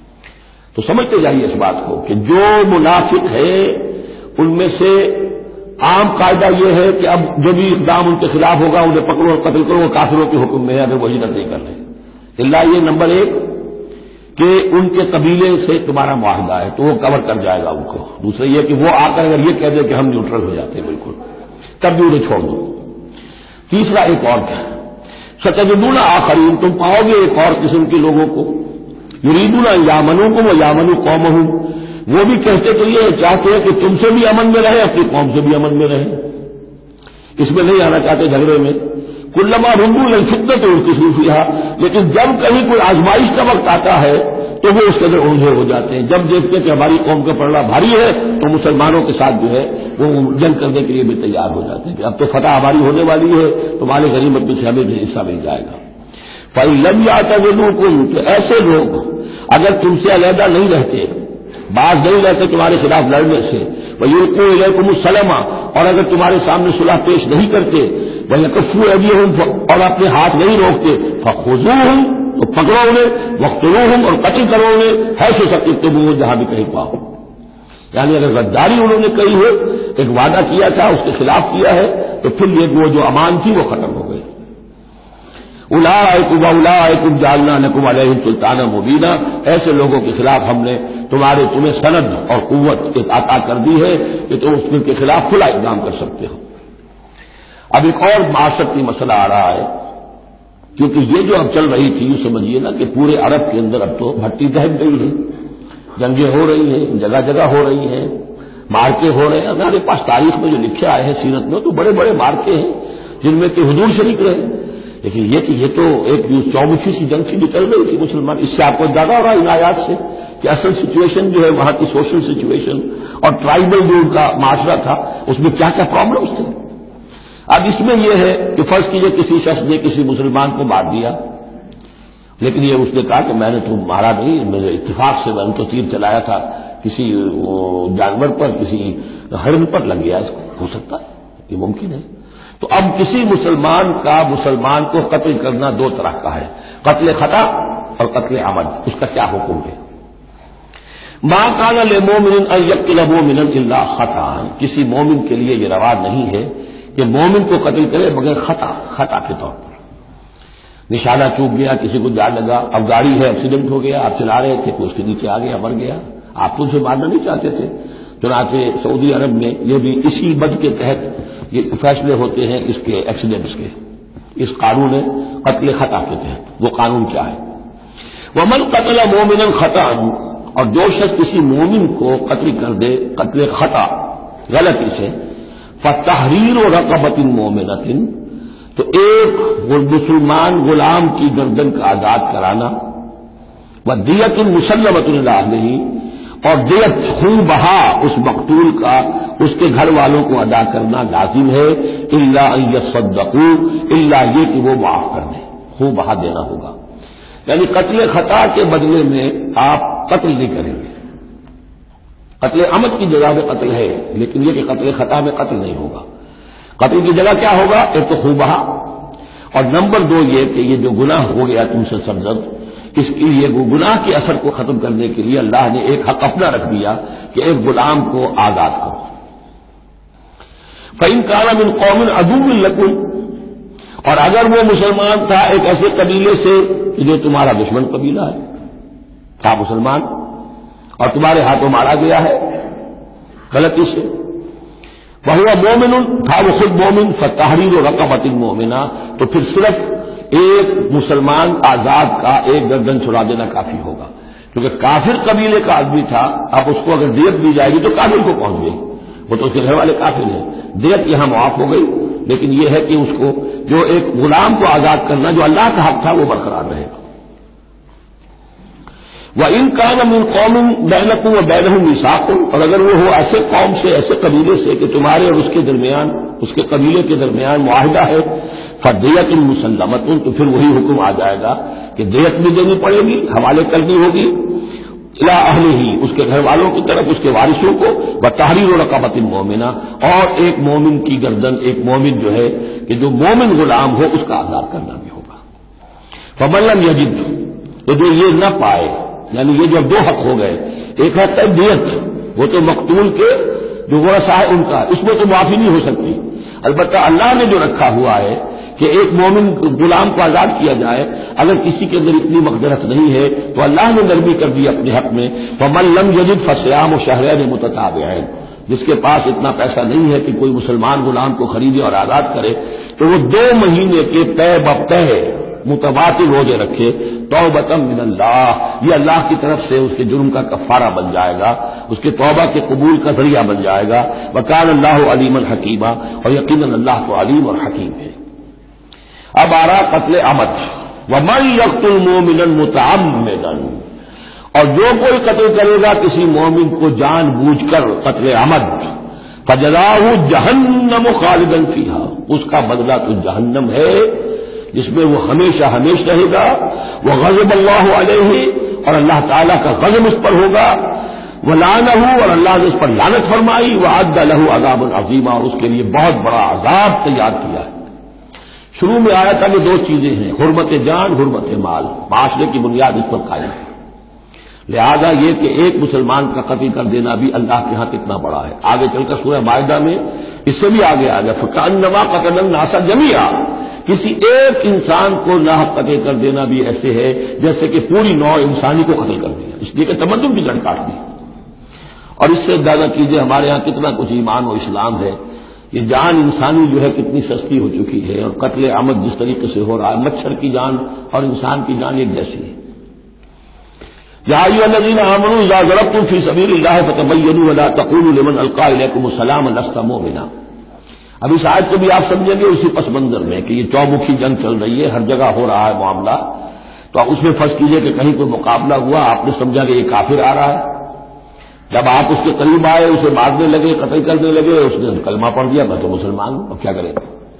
Speaker 1: تو سمجھتے جائیے اس بات کو کہ جو منافق ہے ان میں سے عام قاعدہ یہ ہے کہ اب جو بھی اقدام ان کے خلاف ہوگا انہیں پکڑو اور قتل کرو، وہ کافروں کے حکم میں ہے اگر وہ ہجرت نہیں کر رہے۔ اللہ یہ نمبر ایک کہ ان کے قبیلے سے تمہارا معاہدہ ہے تو وہ کور کر جائے گا ان کو۔ دوسرا یہ کہ وہ آ کر اگر یہ کہہ دے کہ ہم نیوٹرل ہو جاتے ہیں بالکل، تب بھی انہیں چھوڑ دو۔ تیسرا ایک اور کیا، ستجدون آخرین، تم پاؤ گے ایک اور قسم کے لوگوں کو، یریدون ان یامنوکم ویامنوا قومہم، وہ بھی کہتے تو یہ چاہتے ہیں کہ تم سے بھی امن میں رہے، اپنی قوم سے بھی امن میں رہے، اس میں نہیں آنا چاہتے جھگڑے میں۔ کلما ردوا الی الفتنۃ ارکسوا فیہا، لیکن جب کہیں کوئی آزمائش کا وقت آتا ہے تو وہ اس کے اندر الجھے ہو جاتے ہیں۔ جب دیکھتے ہیں کہ ہماری قوم کا پلڑا بھاری ہے تو مسلمانوں کے ساتھ جو ہے وہ جنگ کرنے کے لیے بھی تیار ہو جاتے ہیں کہ اب تو فتح ہماری ہونے والی ہے، تمہارے غنیمت میں سے ہمیں بھی حصہ مل جائے گا۔ فَإِن لَّمْ يَعْتَزِلُوكُمْ، تو ایسے لوگ اگر تم سے علیحدہ نہیں رہتے، باز نہیں رہتے تمہارے خلاف لڑنے سے، وَيُلْقُوا إِلَيْكُمُ السَّلَامَ، اور اگر تمہارے سامنے صلح پیش نہیں کرتے، وَيَكُفُّوا أَيْدِيَهُمْ، اور اپنے ہاتھ نہیں روکتے، فَخُذُوهُمْ، تو پکڑو انہیں، وَاقْتُلُوهُمْ، اور قتل کرو انہیں، حیث ثقفتموہم، جہاں بھی کہیں پاؤ۔ یعنی اگر غداری انہوں نے کہی ہے، ایک وعدہ کیا تھا اس کے خلاف کیا ہے، تو پھر یہ وہ جو امان تھی وہ ختم ہو گئی۔ اولئک جعلنا لکم علیہم سلطانا مبینا، ایسے لوگوں کے خلاف ہم نے تمہیں سند اور قوت عطا کر دی ہے کہ تم اس کے خلاف کھلا اقدام کر سکتے ہو۔ اب ایک اور معاشرتی مسئلہ آ رہا ہے، کیونکہ یہ جو اب چل رہی تھی یہ سمجھیے نا کہ پورے عرب کے اندر اب تو بھٹی دہک گئی ہے، جنگیں ہو رہی ہیں، جگہ جگہ ہو رہی ہیں، مارکے ہو رہے ہیں۔ ہمارے پاس تاریخ میں جو لکھے آئے ہیں سیرت میں تو بڑے بڑے مارکے ہیں جن میں کہ حضور شریک رہے، لیکن یہ تو ایک چومکھی سی جنگ سی نکل رہی تھی مسلمان۔ اس سے آپ کو زیادہ ہو رہا ہے ان آیات سے کہ اصل سچویشن جو ہے وہاں کی سوشل سچویشن اور ٹرائبل جو ان کا معاشرہ تھا اس میں کیا کیا پرابلمس تھے۔ اب اس میں یہ ہے کہ فرض کیجئے کسی شخص نے کسی مسلمان کو مار دیا، لیکن یہ اس نے کہا کہ میں نے تو مارا نہیں، میرے اتفاق سے میں نے تو تیر چلایا تھا کسی جانور پر، کسی ہرن پر لگ گیا، اس کو ہو سکتا ہے، یہ ممکن ہے۔ تو اب کسی مسلمان کا مسلمان کو قتل کرنا دو طرح کا ہے، قتل خطا اور قتل عمد۔ اس کا کیا حکم ہے؟ ما کان للمؤمن ان یقتل مؤمنا الا خطا، کسی مومن کے لیے یہ روا نہیں ہے کہ مومن کو قتل کرے مگر خطا کے طور پر۔ نشانہ چوک گیا، کسی کو جان لگا، اب گاڑی ہے، ایکسیڈنٹ ہو گیا، آپ چلا رہے تھے، کوئی اس کے نیچے آ گیا، مر گیا، آپ تو اسے مارنا نہیں چاہتے تھے۔ چنانچہ سعودی عرب میں یہ بھی اسی بد کے تحت یہ فیصلے ہوتے ہیں اس کے ایکسیڈنٹس کے، اس قانون قتل خطا کے تحت۔ وہ قانون کیا ہے؟ ومن قتل مومنا خطا، اور جو شخص کسی مومن کو قتل کر دے قتل خطا غلطی سے، فتحریر رقبۃ مؤمنۃ، تو ایک مسلمان غلام کی گردن کا آزاد کرانا، ودیۃ مسلمۃ الی اہلہ، اور دیت خون بہا اس مقتول کا اس کے گھر والوں کو ادا کرنا لازم ہے، الا ان یصدقوا، الا یہ کہ وہ معاف کر دیں، خون بہا دینا ہوگا۔ یعنی قتل خطا کے بدلے میں آپ قتل نہیں کریں گے، قتل عمد کی جگہ میں قتل ہے، لیکن یہ کہ قتل خطا میں قتل نہیں ہوگا۔ قتل کی جگہ کیا ہوگا؟ ایک تو خوبہ، اور نمبر دو یہ کہ یہ جو گناہ ہو گیا تم سے سرزد، اس کی یہ گناہ کے اثر کو ختم کرنے کے لیے اللہ نے ایک حق اپنا رکھ دیا کہ ایک غلام کو آزاد کرو۔ فَإِنْ كَانَ مِنْ قَوْمٍ عَدُوٍّ لَكُمْ، اور اگر وہ مسلمان تھا ایک ایسے قبیلے سے جو تمہارا دشمن قبیلہ ہے، تھا مسلمان اور تمہارے ہاتھوں مارا گیا ہے غلطی سے، وَهُوَ مُؤْمِنٌ، تھا وہ خود مومن، فَتَحْرِيرُ رَقَبَةٍ مُؤْمِنَةٍ، تو پھر صرف ایک مسلمان آزاد کا ایک گردن چھڑا دینا کافی ہوگا، کیونکہ کافر قبیلے کا آدمی تھا، اب اس کو اگر دیت دی جائے گی تو کافر کو پہنچ گئی، وہ تو اس کے گھر والے کافر ہیں، دیت یہاں معاف ہو گئی، لیکن یہ ہے کہ اس کو جو ایک غلام کو آزاد کرنا جو اللہ کا حق تھا وہ برقرار رہے گا۔ وَإِنْ كَانَ مِنْ قَوْمٍ بَيْنَكُمْ وَبَيْنَهُم مِيثَاقٌ، اور اگر وہ ہو ایسے قوم سے، ایسے قبیلے سے کہ تمہارے اور اس کے درمیان، اس کے قبیلے کے درمیان معاہدہ ہے، فَدِيَةٌ مُّسَلَّمَةٌ، تو پھر وہی حکم آ جائے گا کہ دیت بھی دینی پڑے گی، حوالے کرنی ہوگی، اِلَىٰ أَهْلِهِ، اس کے گھر والوں کی طرف، اس کے وارثوں کو، وَتَحْرِيرُ رَقَبَةٍ مُؤْمِنَةٍ، اور ایک مومن کی گردن، ایک مومن جو ہے کہ جو مومن غلام ہو اس کا آزاد کرنا بھی ہوگا۔ فَمَن لَّمْ يَجِدْ، تو جو یہ نہ پائے، یعنی یہ جو دو حق ہو گئے، ایک ہے دیت، وہ تو مقتول کے جو ورثہ ہے ان کا، اس میں تو معافی نہیں ہو سکتی، البتہ اللہ نے جو رکھا ہوا ہے کہ ایک مومن غلام کو آزاد کیا جائے، اگر کسی کے اندر اتنی مقدرت نہیں ہے تو اللہ نے نرمی کر دی اپنے حق میں، فَمَن لَّمْ يَجِدْ فَصِيَامُ شَهْرَيْنِ مُتَتَابِعَيْنِ، جس کے پاس اتنا پیسہ نہیں ہے کہ کوئی مسلمان غلام کو خریدے اور آزاد کرے، تو وہ 2 مہینے کے پے بپے متواتر روزے رکھے، توبۃ من اللہ، یہ اللہ کی طرف سے اس کے جرم کا کفارہ بن جائے گا، اس کے توبہ کے قبول کا ذریعہ بن جائے گا، وکان اللہ علیما حکیما، اور یقیناً اللہ تو علیم اور حکیم ہے۔ اب آ رہا قتل عمد، ومن یقتل مؤمنا متعمدا، اور جو کوئی قتل کرے گا کسی مومن کو جان بوجھ کر قتل عمد، فجزاؤہ جہنم خالدا فیہا، اس کا بدلہ تو جہنم ہے جس میں وہ ہمیشہ ہمیشہ رہے گا، وہ غضب اللہ علیہ، اور اللہ تعالیٰ کا غضب اس پر ہوگا، ولعنہ، اور اللہ نے اس پر لعنت فرمائی، وعد لہ عذاب عظیما، اور اس کے لیے بہت بڑا عذاب تیار کیا ہے۔ شروع میں آیا تھا کہ 2 چیزیں ہیں، حرمت جان، حرمت مال، معاشرے کی بنیاد اس پر قائم ہے، لہذا یہ کہ ایک مسلمان کا قتل کر دینا بھی اللہ کے ہاں کتنا بڑا ہے۔ آگے چل کر سورہ مائدہ میں اس سے بھی آگے آ گیا، فکأنما قتل الناس جميعا، کسی ایک انسان کو ناحق قتل کر دینا بھی ایسے ہے جیسے کہ پوری نوع انسانی کو قتل کر دیا، اس لیے کہ تمدن کی جڑ کاٹ دی۔ اور اس سے اندازہ کیجیے ہمارے ہاں کتنا کچھ ایمان و اسلام ہے، یہ جان انسانی جو ہے کتنی سستی ہو چکی ہے، اور قتل عمد جس طریقے سے ہو رہا ہے، مچھر کی جان اور انسان کی جان ایک جیسی ہے۔ یا ایھا الذین آمنوا اذا ضربتم فی سبیل اللہ فتبینوا ولا تقولوا لمن القی الیکم السلام لست مؤمنا۔ اب اس آیت کو بھی آپ سمجھیں گے اسی پس منظر میں کہ یہ چومکھی جنگ چل رہی ہے، ہر جگہ ہو رہا ہے معاملہ، تو اس میں فرض کیجئے کہ کہیں کوئی مقابلہ ہوا، آپ نے سمجھا کہ یہ کافر آ رہا ہے، جب آپ اس کے قریب آئے، اسے مارنے لگے، قتل کرنے لگے، اس نے کلمہ پڑھ دیا میں تو مسلمان ہوں، اب کیا کریں؟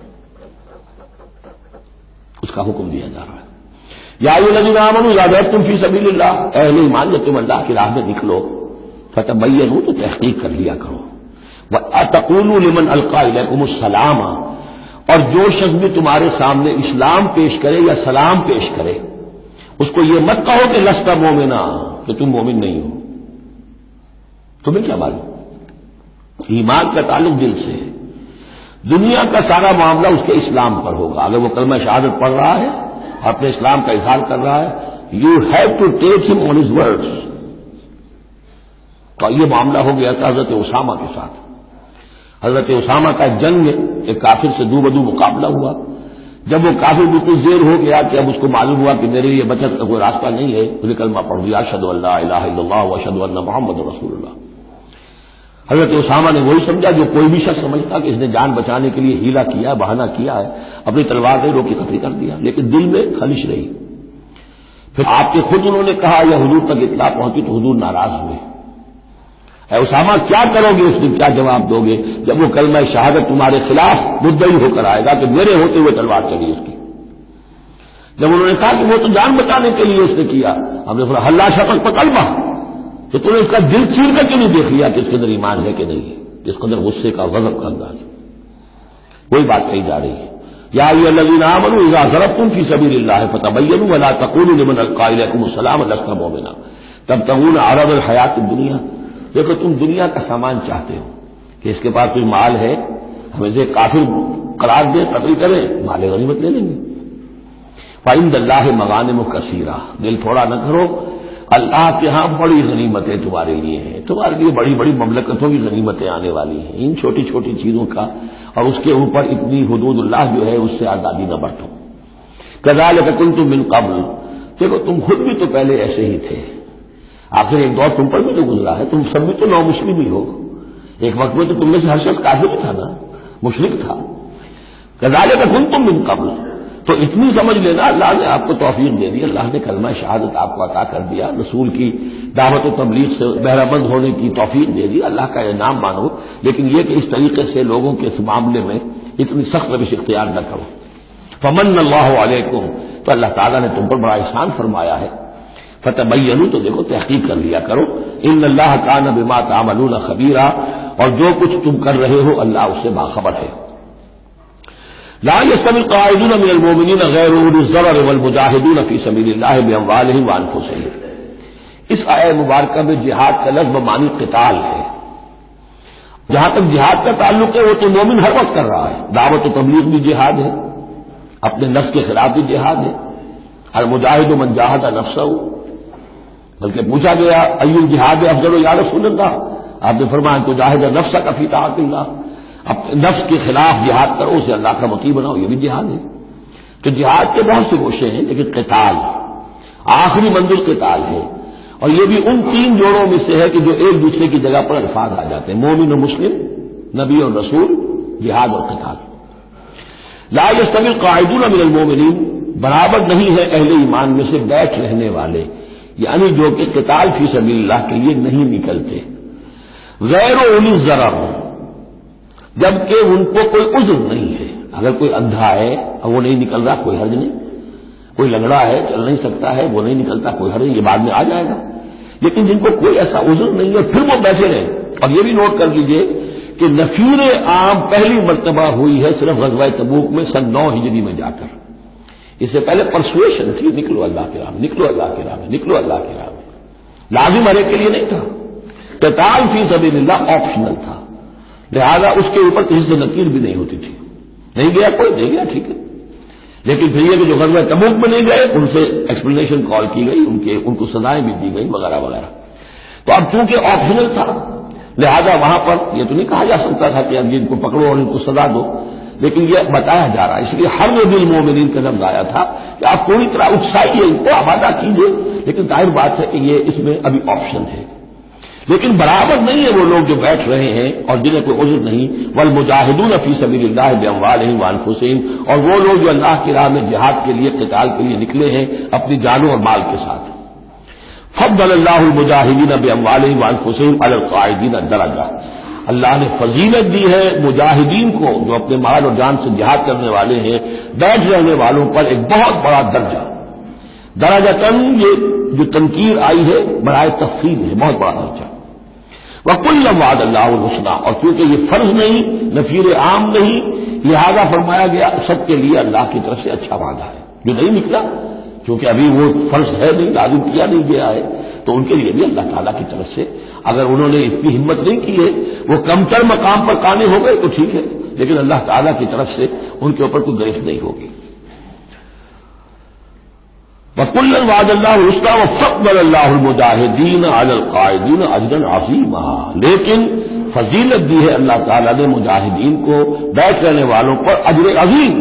Speaker 1: اس کا حکم دیا جا رہا ہے، یا ایھا الذین آمنوا اذا ضربتم فی سبیل اللہ، اہل ایمان جب تم اللہ کی راہ میں نکلو، فتبینوا، تو تحقیق کر لیا کرو، وَأَتَقُولُوا لِمَنْ أَلْقَىٰ إِلَيْكُمُ السَّلَامَ، اور جو شخص بھی تمہارے سامنے اسلام پیش کرے یا سلام پیش کرے، اس کو یہ مت کہو کہ لست مومنا، کہ تم مومن نہیں ہو، تمہیں کیا معلوم؟ ایمان کا تعلق دل سے ہے، دنیا کا سارا معاملہ اس کے اسلام پر ہوگا۔ اگر وہ کلمہ شہادت پڑھ رہا ہے، اپنے اسلام کا اظہار کر رہا ہے، یو ہیو ٹو ٹیک ہم آن ہز ورڈز۔ تو یہ معاملہ ہو گیا تھا حضرت اسامہ کے ساتھ، حضرت اسامہ کا جنگ میں ایک کافر سے دو بدو مقابلہ ہوا، جب وہ کافر بالکل زیر ہو گیا کہ اب اس کو معلوم ہوا کہ میرے لیے بچت کا کوئی راستہ نہیں ہے، اسے کلمہ پڑھ دیا، اشہد ان لا الہ الا اللہ واشہد ان محمد رسول اللہ۔ حضرت اسامہ نے وہی سمجھا جو کوئی بھی شخص سمجھتا کہ اس نے جان بچانے کے لیے ہیلا کیا، بہانہ کیا ہے، اپنی تلوار سے روکی قتل کر دیا، لیکن دل میں خلش رہی۔ پھر آپ کے خود انہوں نے کہا یا حضور تک اطلاع پہنچی تو حضور ناراض ہوئے، اے اسامہ کیا کرو گے اس دن، کیا جواب دو گے جب وہ کلمہ شہادت تمہارے خلاف مدعی ہو کر آئے گا کہ میرے ہوتے ہوئے تلوار چلی اس کی؟ جب انہوں نے کہا کہ وہ تو جان بچانے کے لیے اس نے کیا، ہم نے فرمایا حلا شفق پر کلمہ، تو تم نے اس کا دل چیر کر کے نہیں دیکھ لیا کہ اس کے اندر ایمان ہے کہ نہیں ہے؟ جس قدر غصے کا غضب کا انداز ہے، وہی بات کہی جا رہی ہے. یا ایھا الذین آمنوا اذا ضربتم فی سبیل اللہ فتبینوا ولا تقولوا لمن القى الیکم السلام لست مؤمنا تبتغون عرض الحیات الدنیا. دیکھو تم دنیا کا سامان چاہتے ہو کہ اس کے پاس کوئی مال ہے، ہمیں سے کافر قرار دے، قتل کریں، مال غنیمت لے لیں گے. فعند اللہ مغانم کثیرہ، دل تھوڑا نہ کرو، اللہ کے ہاں بڑی غنیمتیں تمہارے لیے ہیں، تمہارے لیے بڑی بڑی مملکتوں کی غنیمتیں آنے والی ہیں. ان چھوٹی چھوٹی چیزوں کا اور اس کے اوپر اتنی حدود اللہ جو ہے اس سے آزادی نہ برتو. کذالک کنتم من قبل، دیکھو تم خود بھی تو پہلے ایسے ہی تھے، آخر ایک دور تم پر بھی تو گزرا ہے، تم سب بھی تو نو مسلم ہی ہو. ایک وقت میں تو تم میں سے ہر شخص کافر تھا نا، مشرک تھا. کذالک کنتم من قبل، تو اتنی سمجھ لینا اللہ نے آپ کو توفیق دے دی، اللہ نے کلمہ شہادت آپ کو عطا کر دیا، رسول کی دعوت و تبلیغ سے بہرہ مند ہونے کی توفیق دے دی، اللہ کا انعام مانو. لیکن یہ کہ اس طریقے سے لوگوں کے اس معاملے میں اتنی سخت روش اختیار نہ کرو. فمن اللہ علیکم، تو اللہ تعالیٰ نے تم پر بڑا احسان فرمایا ہے. فتبینوا، تو دیکھو تحقیق کر لیا کرو. ان اللہ کان بما تعملون خبیرا، اور جو کچھ تم کر رہے ہو اللہ اس سے باخبر ہے. لا يستوي القاعدون من المؤمنین غیر اولی الضرر والمجاہدون فی سبیل اللہ باموالہم وانفسہم. اس آیہ مبارکہ میں جہاد کا لفظ معنی قتال ہے. جہاں تک جہاد کا تعلق ہے وہ تو مومن ہر وقت کر رہا ہے، دعوت و تبلیغ بھی جہاد ہے، اپنے نفس کے خلاف بھی جہاد ہے. المجاہد من جاہد نفسہ، بلکہ پوچھا گیا ای الجہاد افضل یا رسول اللہ، آپ نے فرمایا تو جاہد نفسک فی طاعت اللہ، اپنے نفس کے خلاف جہاد کرو، اسے اللہ کا مطیع بناؤ، یہ بھی جہاد ہے. تو جہاد کے بہت سے گوشے ہیں، لیکن قتال آخری منزل قتال ہے. اور یہ بھی ان تین جوڑوں میں سے ہے کہ جو ایک دوسرے کی جگہ پر الفاظ آ جاتے ہیں، مومن و مسلم، نبی اور رسول، جہاد اور قتال. لا يستوي القاعدون من المؤمنین، برابر نہیں ہے اہل ایمان میں سے بیٹھ رہنے والے، یعنی جو کہ قتال فی سبیل اللہ کے لیے نہیں نکلتے. غیر اولی الضرر، جبکہ ان کو کوئی عذر نہیں ہے. اگر کوئی اندھا ہے اور وہ نہیں نکل رہا کوئی حرج نہیں، کوئی لنگڑا ہے چل نہیں سکتا ہے وہ نہیں نکلتا کوئی حرج نہیں، یہ بعد میں آ جائے گا. لیکن جن کو کوئی ایسا عذر نہیں ہے پھر وہ بیٹھے رہے. اور یہ بھی نوٹ کر لیجئے کہ نفیر عام پہلی مرتبہ ہوئی ہے صرف غزوہ تبوک میں سن 9 ہجری میں جا کر. اس سے پہلے پرسویشن تھی، نکلو اللہ کے راہ میں، نکلو اللہ کے راہ میں، نکلو اللہ کے راہ میں. لازم ہر ایک کے لیے نہیں تھا. قتال فی سبیل اللہ آپشنل تھا، لہذا اس کے اوپر کسی سے نکیر بھی نہیں ہوتی تھی. نہیں گیا کوئی، نہیں گیا ٹھیک ہے. لیکن پھر یہ کہ جو غزوہ تبوک میں نہیں گئے ان سے ایکسپلینیشن کال کی گئی، ان کو سزائیں بھی دی گئی وغیرہ وغیرہ. تو اب چونکہ آپشنل تھا لہذا وہاں پر یہ تو نہیں کہا جا سکتا تھا کہ اب ان کو پکڑو اور ان کو سزا دو، لیکن یہ بتایا جا رہا ہے. اس لیے ہر بالمؤمنین کا لفظ آیا تھا کہ آپ پوری طرح اکسائیے، ان کو آبادہ کیجیے. لیکن ظاہر بات ہے کہ یہ اس میں ابھی آپشن ہے. لیکن برابر نہیں ہے وہ لوگ جو بیٹھ رہے ہیں اور جنہیں کوئی عذر نہیں. والمجاہدون فی سبیل اللہ باموالہم وانفسہم، اور وہ لوگ جو اللہ کی راہ میں جہاد کے لیے قتال کے لیے نکلے ہیں اپنی جانوں اور مال کے ساتھ. فضل اللہ المجاہدین باموالہم وانفسہم علی القاعدین درجہ، اللہ نے فضیلت دی ہے مجاہدین کو جو اپنے مال اور جان سے جہاد کرنے والے ہیں، بیٹھ رہنے والوں پر ایک بہت بڑا درجہ. درجتاً یہ جو تنکیر آئی ہے برائے تفصیل ہے، بہت بڑا درجہ. وَكُلًّا وَعَدَ اللَّهُ الْحُسْنَىٰ، اور کیونکہ یہ فرض نہیں، نفیر عام نہیں، لہذا فرمایا گیا سب کے لیے اللہ کی طرف سے اچھا وعدہ ہے. جو نہیں نکلا کیونکہ ابھی وہ فرض ہے نہیں، لازم کیا نہیں گیا ہے، تو ان کے لیے بھی اللہ تعالیٰ کی طرف سے اگر انہوں نے اتنی ہمت نہیں کی ہے، وہ کمتر مقام پر قائم ہو گئے تو ٹھیک ہے، لیکن اللہ تعالیٰ کی طرف سے ان کے اوپر کوئی گرفت نہیں ہوگی. وَكُلًّا وَعَدَ اللَّهُ الْحُسْنَىٰ وَفَضَّلَ اللَّهُ الْمُجَاهِدِينَ عَلَى الْقَاعِدِينَ أَجْرًا عَظِيمًا، لیکن فضیلت دی ہے اللہ تعالیٰ نے مجاہدین کو بیٹھ رہنے والوں پر اجر عظیم.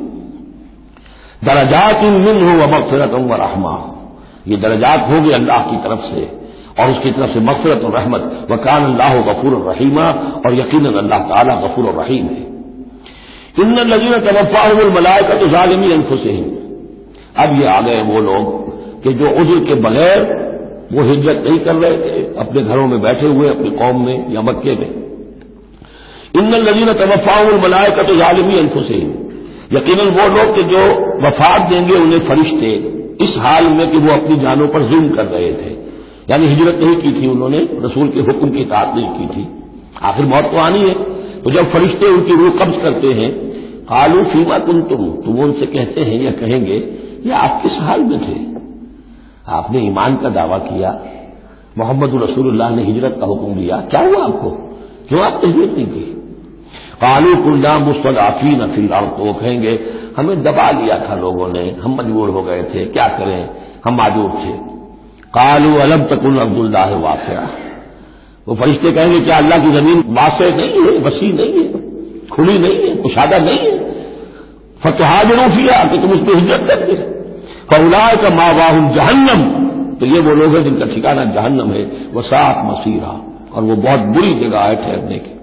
Speaker 1: درجات منہ ومغفرۃ ورحمہ، یہ درجات ہوں گے اللہ کی طرف سے اور اس کی طرف سے مغفرت اور رحمت. وکان اللہ غفور الرحیم، اور یقیناً اللہ تعالیٰ غفور الرحیم ہے. ان الذین توفاهم الملائکۃ ظالمی انفسہم، اب یہ آ گئے وہ لوگ کہ جو عذر کے بغیر وہ ہجرت نہیں کر رہے تھے، اپنے گھروں میں بیٹھے ہوئے اپنی قوم میں یا مکے میں. ان الذین توفاهم الملائکۃ ظالمی انفسہم، یقیناً وہ لوگ کہ جو وفات دیں گے انہیں فرشتے اس حال میں کہ وہ اپنی جانوں پر ظلم کر رہے تھے. یعنی ہجرت نہیں کی تھی انہوں نے، رسول کے حکم کی اطاعت نہیں کی تھی، آخر موت تو آنی ہے۔ تو جب فرشتے ان کی روح قبض کرتے ہیں، قالوا فیما کنتم، تو وہ ان سے کہتے ہیں یا کہیں گے یہ آپ کس حال میں تھے؟ آپ نے ایمان کا دعویٰ کیا، محمد رسول اللہ نے ہجرت کا حکم دیا، کیا ہوا آپ کو؟ کیوں آپ نے ہجرت نہیں کی؟ قالوا كنا مستضعفين في الارض، تو وہ کہیں گے ہمیں دبا لیا تھا لوگوں نے، ہم مجبور ہو گئے تھے، کیا کریں، ہم معذور تھے۔ قالوا الم تكن ارض الله واسعة، وہ فرشتے کہیں گے کیا اللہ کی زمین واسع نہیں ہے، وسیع نہیں ہے، کھلی نہیں ہے، کشادہ نہیں ہے؟ فتهاجروا فيها، کہ تم اس پہ ہجرت کرتے ہیں۔ فاولئک مأواهم جہنم، تو یہ وہ لوگ ہیں جن کا ٹھکانہ جہنم ہے، وساءت مصیرا، اور وہ بہت بری جگہ ہے ٹھہرنے کی۔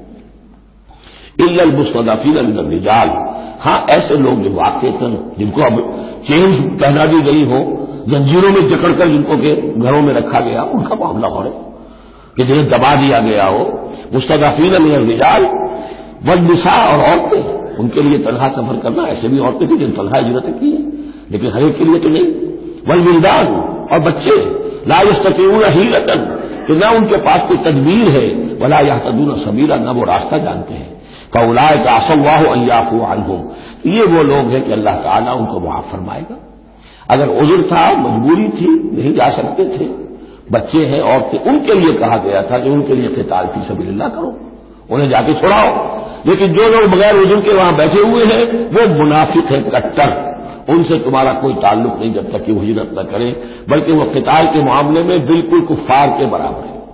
Speaker 1: الا المستضعفین من الرجال، ہاں ایسے لوگ جو واقعتاً جن کو اب چینز پہنا دی گئی ہو، زنجیروں میں جکڑ کر جن کو کہ گھروں میں رکھا گیا، ان کا معاملہ ہو رہا ہے کہ جنہیں دبا دیا گیا ہو۔ مستضعفین من الرجال والنساء، اور عورتیں، ان کے لیے تنہا سفر کرنا، ایسے بھی عورتیں تھیں جن تنہا ہجرتیں کی ہیں، لیکن ہر ایک کے لیے تو نہیں۔ والولدان، اور بچے، لا یستطیعون حیلۃ، کہ نہ ان کے پاس کوئی تدبیر ہے، ولا یہتدون سبیلا، نہ وہ راستہ جانتے ہیں۔ فاولئک عسى الله ان يعفو عنهم، یہ وہ لوگ ہیں کہ اللہ تعالیٰ ان کو معاف فرمائے گا۔ اگر عذر تھا، مجبوری تھی، نہیں جا سکتے تھے، بچے ہیں، عورتیں، ان کے لیے کہا گیا تھا کہ ان کے لیے قتال فی سبیل اللہ کرو، انہیں جا کے چھڑاؤ۔ لیکن جو لوگ بغیر عذر کے وہاں بیٹھے ہوئے ہیں وہ منافق ہیں کٹر، ان سے تمہارا کوئی تعلق نہیں جب تک کہ وہ ہجرت نہ کریں، بلکہ وہ قتال کے معاملے میں بالکل کفار کے برابر ہیں۔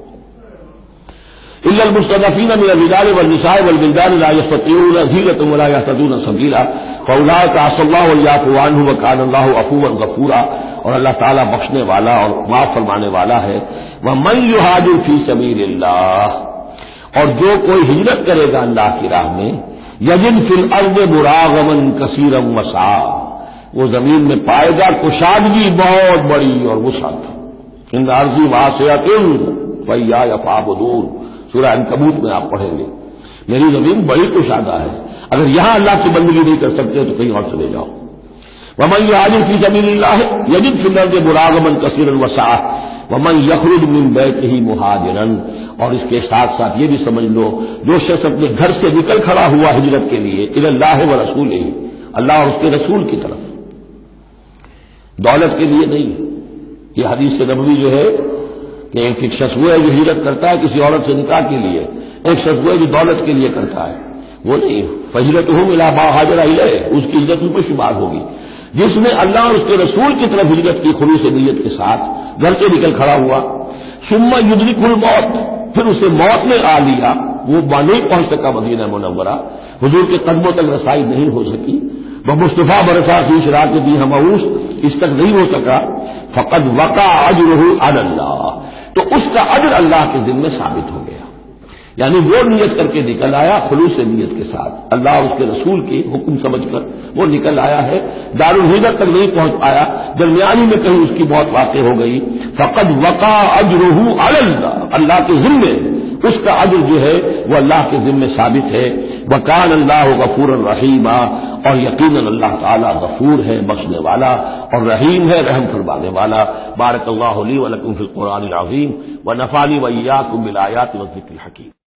Speaker 1: الا المستضعفین من الرجال والنساء والولدان لا يستطيعون حیلۃ ولا يهتدون سبیلا فاولئک عسى الله ان يعفو عنهم وكان الله عفوا غفورا، اور اللہ تعالیٰ بخشنے والا اور معاف فرمانے والا ہے۔ ومن يهاجر في سبيل الله، اور جو کوئی ہجرت کرے گا اللہ کی راہ میں، یجد فی الارض مراغما کثیرا وسعا، وہ زمین میں پائے گا کشادگی بہت بڑی اور وسعت۔ ان ارضی واسعۃ فإیایا فاعبدون، سورہ عنکبوت میں آپ پڑھیں گے، میری زمین بڑی کشادہ ہے، اگر یہاں اللہ کی بندگی نہیں کر سکتے تو کہیں اور چلے جاؤ۔ ومن یہاجر فی سبیل اللہ یجد فی الارض مراغما کثیرا وسعا ومن یخرج من بیتہ مہاجرا، اور اس کے ساتھ ساتھ یہ بھی سمجھ لو جو شخص اپنے گھر سے نکل کھڑا ہوا ہجرت کے لیے الی اللہ ورسولہ، اللہ اور اس کے رسول کی طرف، دولت کے لیے نہیں۔ یہ حدیث نبوی جو ہے کہ ایک شخص وہ ہے جو ہجرت کرتا ہے کسی عورت سے نکاح کے لیے، ایک شخص وہ ہے جو دولت کے لیے کرتا ہے، وہ نہیں۔ فہجرتہ الی ما ہاجر الیہ، اس کی ہجرت ان پر شمار ہوگی۔ جس نے اللہ اور اس کے رسول کی طرف ہجرت کی خلوص نیت کے ساتھ، گھر سے نکل کھڑا ہوا، ثم یدرکہ الموت، پھر اسے موت نے آ لیا، وہ نہیں پہنچ سکا مدینہ منورہ، حضور کے قدموں تک رسائی نہیں ہو سکی، وہ مصطفیٰ برسا فی شراک دی ہمعوس، اس تک نہیں ہو سکا، فقد وقع اجرہ علی اللہ، تو اس کا اجر اللہ کے ذمہ ثابت ہو گیا۔ یعنی وہ نیت کر کے نکل آیا خلوص نیت کے ساتھ، اللہ اور اس کے رسول کی حکم سمجھ کر وہ نکل آیا ہے، دارالہجرت تک نہیں پہنچ پایا، درمیانی میں کہیں اس کی موت واقع ہو گئی، فقد وقع اجرہ علی اللہ، اللہ کے ذمے اس کا اجر جو ہے وہ اللہ کے ذمے ثابت ہے۔ وکان اللہ غفورا رحیما، اور یقیناً اللہ تعالیٰ غفور ہے، بخشنے والا، اور رحیم ہے، رحم فرمانے والا۔ بارک اللہ لی ولکم فی القرآن العظیم ونفعنی وإیاکم بالآیات والذکر الحکیم۔